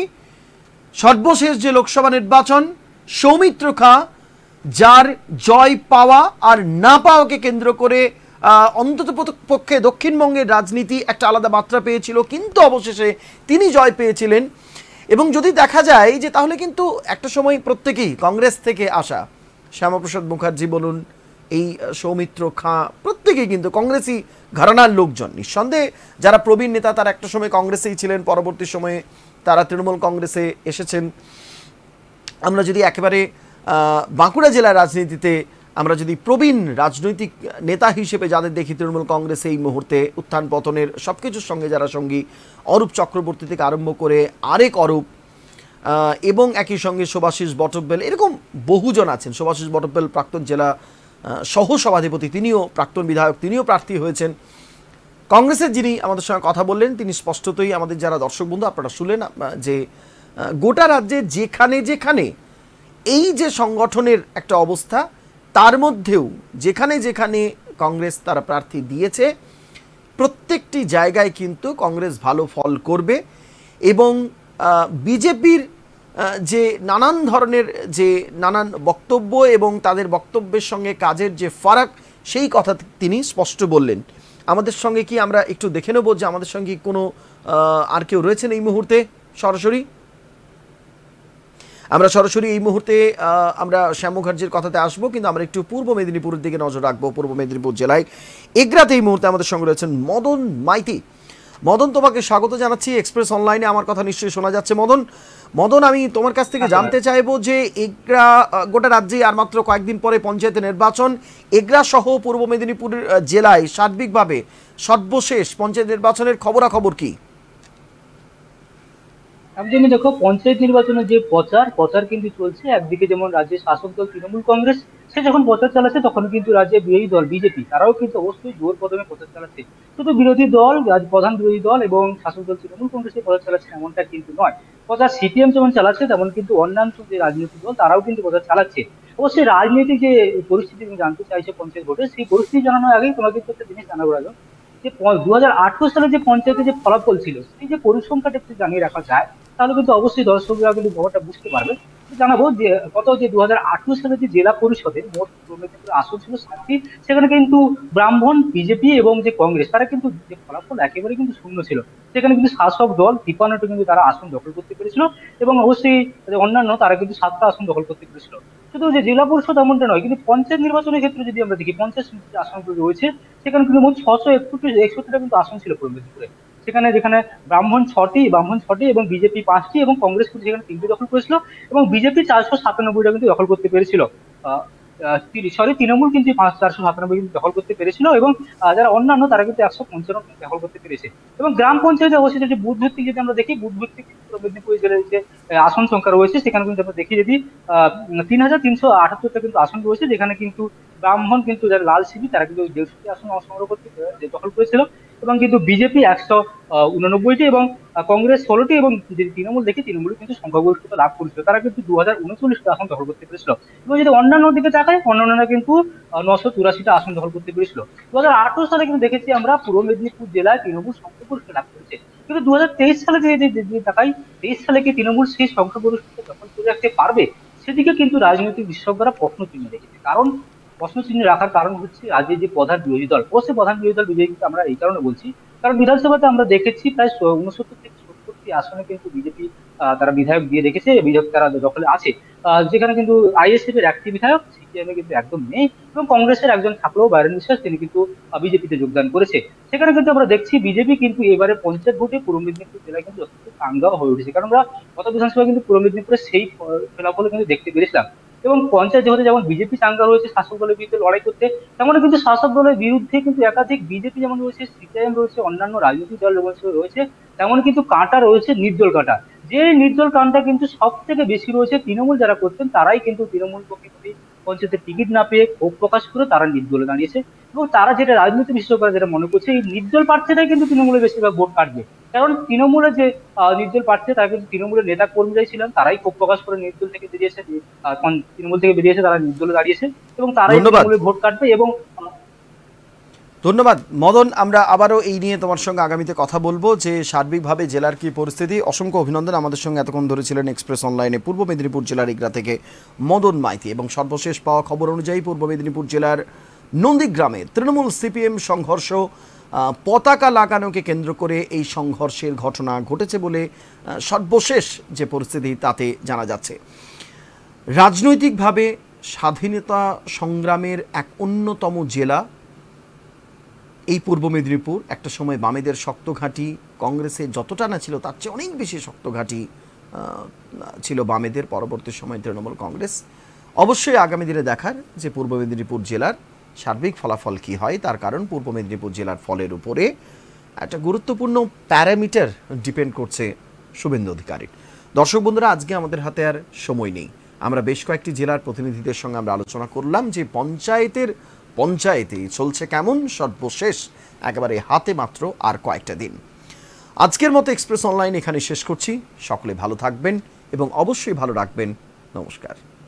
Speaker 1: সর্বশেষ যে লোকসভা নির্বাচন, সৌমিত্র খাঁ যার জয় পাওয়া আর না পাওয়াকে কেন্দ্র করে অন্তত পক্ষে দক্ষিণবঙ্গের রাজনীতি একটা আলাদা মাত্রা পেয়েছিল, কিন্তু অবশেষে তিনি জয় পেয়েছিলেন। এবং যদি দেখা যায় যে তাহলে কিন্তু একটা সময় প্রত্যেকেই কংগ্রেস থেকে আসা, শ্যামাপ্রসাদ মুখার্জি বলুন, এই সৌমিত্র খাঁ, প্রত্যেকেই কিন্তু কংগ্রেসই ঘরানার লোকজন। নিঃসন্দেহে যারা প্রবীণ নেতা তারা একটা সময় কংগ্রেসেই ছিলেন, পরবর্তী সময়ে তারা তৃণমূল কংগ্রেসে এসেছেন। আমরা যদি একেবারে বাঁকুড়া জেলার রাজনীতিতে আমরা যদি প্রবীণ রাজনৈতিক নেতা হিসেবে যাদের দেখি তৃণমূল কংগ্রেসে এই মুহূর্তে উত্থান পতনের সব কিছুর সঙ্গে যারা সঙ্গী, অরূপ চক্রবর্তী থেকে আরম্ভ করে আরেক অরূপ এবং একই সঙ্গে শুভাশিস বটব্বেল, এরকম বহুজন আছেন। শুভাশিস বটব্বেল প্রাক্তন জেলা সহ সভাধিপতি, তিনিও প্রাক্তন বিধায়ক, তিনিও প্রার্থী হয়েছেন। কংগ্রেসের যিনি আমাদের সঙ্গে কথা বললেন তিনি স্পষ্টতই আমাদের যারা দর্শক বন্ধু আপনারা শুনলেন যে গোটা রাজ্যে যেখানে যেখানে এই যে সংগঠনের একটা অবস্থা, তার মধ্যেও যেখানে যেখানে কংগ্রেস তারা প্রার্থী দিয়েছে, প্রত্যেকটি জায়গায় কিন্তু কংগ্রেস ভালো ফল করবে এবং বিজেপির যে নানান ধরনের যে নানান বক্তব্য এবং তাদের বক্তব্যের সঙ্গে কাজের যে ফারাক, সেই কথা তিনি স্পষ্ট বললেন। আমাদের সঙ্গে কি আমরা একটু দেখে নেব যে আমাদের সঙ্গে কোনো আর কেউ রয়েছেন এই মুহূর্তে সরাসরি? আমরা সরাসরি এই মুহূর্তে আমরা শ্যাম মুখার্জির কথাতে আসবো, কিন্তু আমরা একটু পূর্ব মেদিনীপুরের দিকে নজর রাখবো। পূর্ব মেদিনীপুর জেলায় এগরাতে এই মুহূর্তে আমাদের সঙ্গে রয়েছেন মদন মাইতি। মদন, তোমাকে স্বাগত জানাচ্ছি এক্সপ্রেস অনলাইনে। আমার কথা নিশ্চয়ই শোনা যাচ্ছে মদন। মদন, আমি তোমার কাছ থেকে জানতে চাইবো যে এগরা গোটা রাজ্যে আর মাত্র কয়েকদিন পরে পঞ্চায়েত নির্বাচন, এগরা সহ পূর্ব মেদিনীপুর জেলায় সার্বিকভাবে সর্বশেষ পঞ্চায়েত নির্বাচনের খবরাখবর কি?
Speaker 9: একদমই দেখো, পঞ্চায়েত নির্বাচনের যে প্রচার প্রচার কিন্তু চলছে। একদিকে যেমন রাজ্যের শাসক দল তৃণমূল কংগ্রেস সে যখন প্রচার চালাচ্ছে, তখন কিন্তু রাজ্যের বিরোধী দল বিজেপি তারাও কিন্তু অবশ্যই জোর কদমে প্রচার চালাচ্ছে। শুধু বিরোধী দল, প্রধান বিরোধী দল এবং শাসক দল তৃণমূল কংগ্রেসের প্রচার চালাচ্ছে এমনটা কিন্তু নয়। প্রচার সিপিএম যেমন চালাচ্ছে, তেমন কিন্তু অন্যান্য যে রাজনৈতিক দল তারাও কিন্তু প্রচার চালাচ্ছে। অবশ্যই রাজনৈতিক যে পরিস্থিতি তুমি জানতে চাইছে পঞ্চায়েত ভোটে, সেই পরিস্থিতি জানানোর আগেই তোমাকে কিন্তু একটা জিনিস জানাবো রাখো যে দু হাজার আঠারো সালে যে পঞ্চায়েতের যে ফলাফল ছিল, সেই যে পরিসংখ্যাটা একটু জানিয়ে রাখা যায়, তাহলে কিন্তু অবশ্যই দর্শকরা কিন্তু ব্যাপারটা বুঝতে পারবে। জানাবো যে গত যে দু হাজার আঠারো সালে যে জেলা পরিষদের মোট আসন ছিল সাতটি, সেখানে কিন্তু ব্রাহ্মণ, বিজেপি এবং যে কংগ্রেস তারা কিন্তু যে ফলাফল একেবারে কিন্তু শূন্য ছিল। সেখানে কিন্তু শাসক দল তিপ্পান্নটা কিন্তু তারা আসন দখল করতে পেরেছিল এবং অবশ্যই অন্যান্য তারা কিন্তু সাতটা আসন দখল করতে পেরেছিল। শুধু যে জেলা পরিষদ এমনটা নয়, কিন্তু পঞ্চায়েত নির্বাচনের ক্ষেত্রে যদি আমরা দেখি, পঞ্চায়েত সমিতির আসনগুলো রয়েছে সেখানে কিন্তু মোট ছশো একষট্টি একষট্টিটা কিন্তু আসন ছিল পূর্ব মেদিনীপুরে। সেখানে যেখানে ব্রাহ্মণ ছটি ব্রাহ্মণ ছটি এবং বিজেপি পাঁচটি এবং কংগ্রেস কিন্তু সেখানে তিনটি দখল করেছিল এবং বিজেপি চারশো সাতানব্বইটা কিন্তু দখল করতে পেরেছিল। সরি তৃণমূল কিন্তু পাঁচ চারশো সাতানব্বই কিন্তু দখল করতে পেরেছিল এবং যারা অন্যান্য তারা কিন্তু একশো পঞ্চান্ন দখল করতে পেরেছে। এবং গ্রাম পঞ্চায়েতে অবশ্যই যে বুথ ভিত্তিক যদি আমরা দেখি, বুথ ভিত্তিক মেদিনীপুর জেলার যে আসন সংখ্যা রয়েছে সেখানে কিন্তু আমরা দেখি যদি আহ তিন হাজার তিনশো আটাত্তরটা কিন্তু আসন রয়েছে, যেখানে কিন্তু ব্রাহ্মণ কিন্তু যারা লাল শিবি তারা কিন্তু দেড়শোটি আসন সংগ্রহ করতে দখল করেছিল এবং কিন্তু বিজেপি একশো উননব্বইটি এবং কংগ্রেস ষোলোটি এবং যদি তৃণমূল দেখি তৃণমূল কিন্তু সংখ্যাগরিষ্ঠতা লাভ করেছিল, তারা কিন্তু দু হাজার উনচল্লিশটা আসন দখল করতে পেরেছিল। এবং যদি অন্যান্য দিকে তাকায়, অন্যান্যরা কিন্তু নশো চুরাশিটা আসন দখল করতে পেরেছিল। দু হাজার আঠারো সালে কিন্তু দেখেছি আমরা পূর্ব মেদিনীপুর জেলায় তৃণমূল সংখ্যাগরিষ্ঠতা লাভ করেছে, কিন্তু দু হাজার তেইশ সালে যদি তাকাই, তেইশ সালে কি তৃণমূল সেই সংখ্যাগরিষ্ঠতা দখল করে রাখতে পারবে, সেদিকে কিন্তু রাজনৈতিক বিশেষজ্ঞরা প্রশ্ন চিহ্ন রেখেছে। কারণ প্রশ্ন চিহ্ন রাখার কারণ হচ্ছে রাজ্যের যে প্রধান বিরোধী দল, অবশ্যই প্রধান বিরোধী দল বিজেপি আমরা এই কারণে বলছি কারণ বিধানসভাতে আমরা দেখেছি প্রায় উনসত্তর থেকে সত্তরটি আসনে কিন্তু বিজেপি তারা বিধায়ক দিয়ে রেখেছে, বিধায়ক তারা দখলে আছে, যেখানে কিন্তু আইএসএফ এর একটি বিধায়ক, সিপিএম এ কিন্তু একদম নেই এবং কংগ্রেসের একজন থাকলেও বাইরেন বিশ্বাস তিনি কিন্তু বিজেপিতে যোগদান করেছে। সেখানে কিন্তু আমরা দেখছি বিজেপি কিন্তু এবারে পঞ্চায়েত ভোটে পূর্ব মেদিনীপুর জেলায় কিন্তু যথেষ্ট চাঙ্গাও হয়ে উঠেছে, কারণ আমরা গত বিধানসভায় কিন্তু পূর্ব মেদিনীপুরে সেই ফলাফল কিন্তু দেখতে পেরেছিলাম। এবং পঞ্চায়েত হতে যেমন বিজেপি চাঙ্গা রয়েছে শাসক দলের বিরুদ্ধে লড়াই করতে, তেমন কিন্তু শাসক দলের বিরুদ্ধে কিন্তু একাধিক বিজেপি যেমন রয়েছে, সিপিআইএম রয়েছে, অন্যান্য রাজনৈতিক দল রয়েছে, তেমন কিন্তু কাঁটা রয়েছে নির্দল কাঁটা। যে নির্দল কাঁটা কিন্তু সব থেকে বেশি রয়েছে তৃণমূল যারা করছেন, তারাই কিন্তু তৃণমূল পক্ষে পঞ্চায়েতের টিকিট না পেয়ে ক্ষোভ প্রকাশ করে তারা নির্দলে দাঁড়িয়েছে এবং তারা যেটা রাজনৈতিক বিশেষজ্ঞরা যেটা মনে করছে, এই নির্দল প্রার্থীরাই কিন্তু তৃণমূলের বেশিরভাগ ভোট কাটবে। কারণ তৃণমূলের যে নির্দল প্রার্থী তারা কিন্তু তৃণমূলের নেতা কর্মীরাই ছিলেন, তারাই ক্ষোভ প্রকাশ করে নির্দল থেকে বেরিয়েছে, তৃণমূল থেকে বেরিয়েছে, তারা নির্দলে দাঁড়িয়েছে এবং তারাই তৃণমূলের ভোট কাটবে। এবং
Speaker 1: ধন্যবাদ মদন, আমরা আবারও এই নিয়ে তোমার সঙ্গে আগামীতে কথা বলবো যে সার্বিকভাবে জেলার কি পরিস্থিতি। অসংখ্য অভিনন্দন, আমাদের সঙ্গে এতক্ষণ ধরে ছিলেন এক্সপ্রেস অনলাইনে পূর্ব মেদিনীপুর জেলার এগরা থেকে মদন মাইতি। এবং সর্বশেষ পাওয়া খবর অনুযায়ী পূর্ব মেদিনীপুর জেলার নন্দীগ্রামে তৃণমূল সিপিএম সংঘর্ষ, পতাকা লাগানোকে কেন্দ্র করে এই সংঘর্ষের ঘটনা ঘটেছে বলে সর্বশেষ যে পরিস্থিতি তাতে জানা যাচ্ছে। রাজনৈতিকভাবে স্বাধীনতা সংগ্রামের এক অন্যতম জেলা এই পূর্ব মেদিনীপুর, একটা সময় বামেদের শক্ত ঘাঁটি, কংগ্রেসের যতটা না ছিল তার চেয়ে অনেক বেশি শক্ত ঘাঁটি ছিল বামেদের, পরবর্তী সময় তৃণমূল কংগ্রেস। অবশ্যই আগামী দিনে দেখার যে পূর্ব মেদিনীপুর জেলার সার্বিক ফলাফল কি হয়, তার কারণ পূর্ব মেদিনীপুর জেলার ফলের উপরে একটা গুরুত্বপূর্ণ প্যারামিটার ডিপেন্ড করছে শুভেন্দু অধিকারীর। দর্শক বন্ধুরা, আজকে আমাদের হাতে আর সময় নেই, আমরা বেশ কয়েকটি জেলার প্রতিনিধিদের সঙ্গে আমরা আলোচনা করলাম যে পঞ্চায়েতের পঞ্চায়েতে চলছে কেমন, সর্বশেষ একেবারে হাতে মাত্র আর কয়েকটা দিন। আজকের মতো এক্সপ্রেস অনলাইন এখানে শেষ করছি। সকলে ভালো থাকবেন এবং অবশ্যই ভালো রাখবেন। নমস্কার।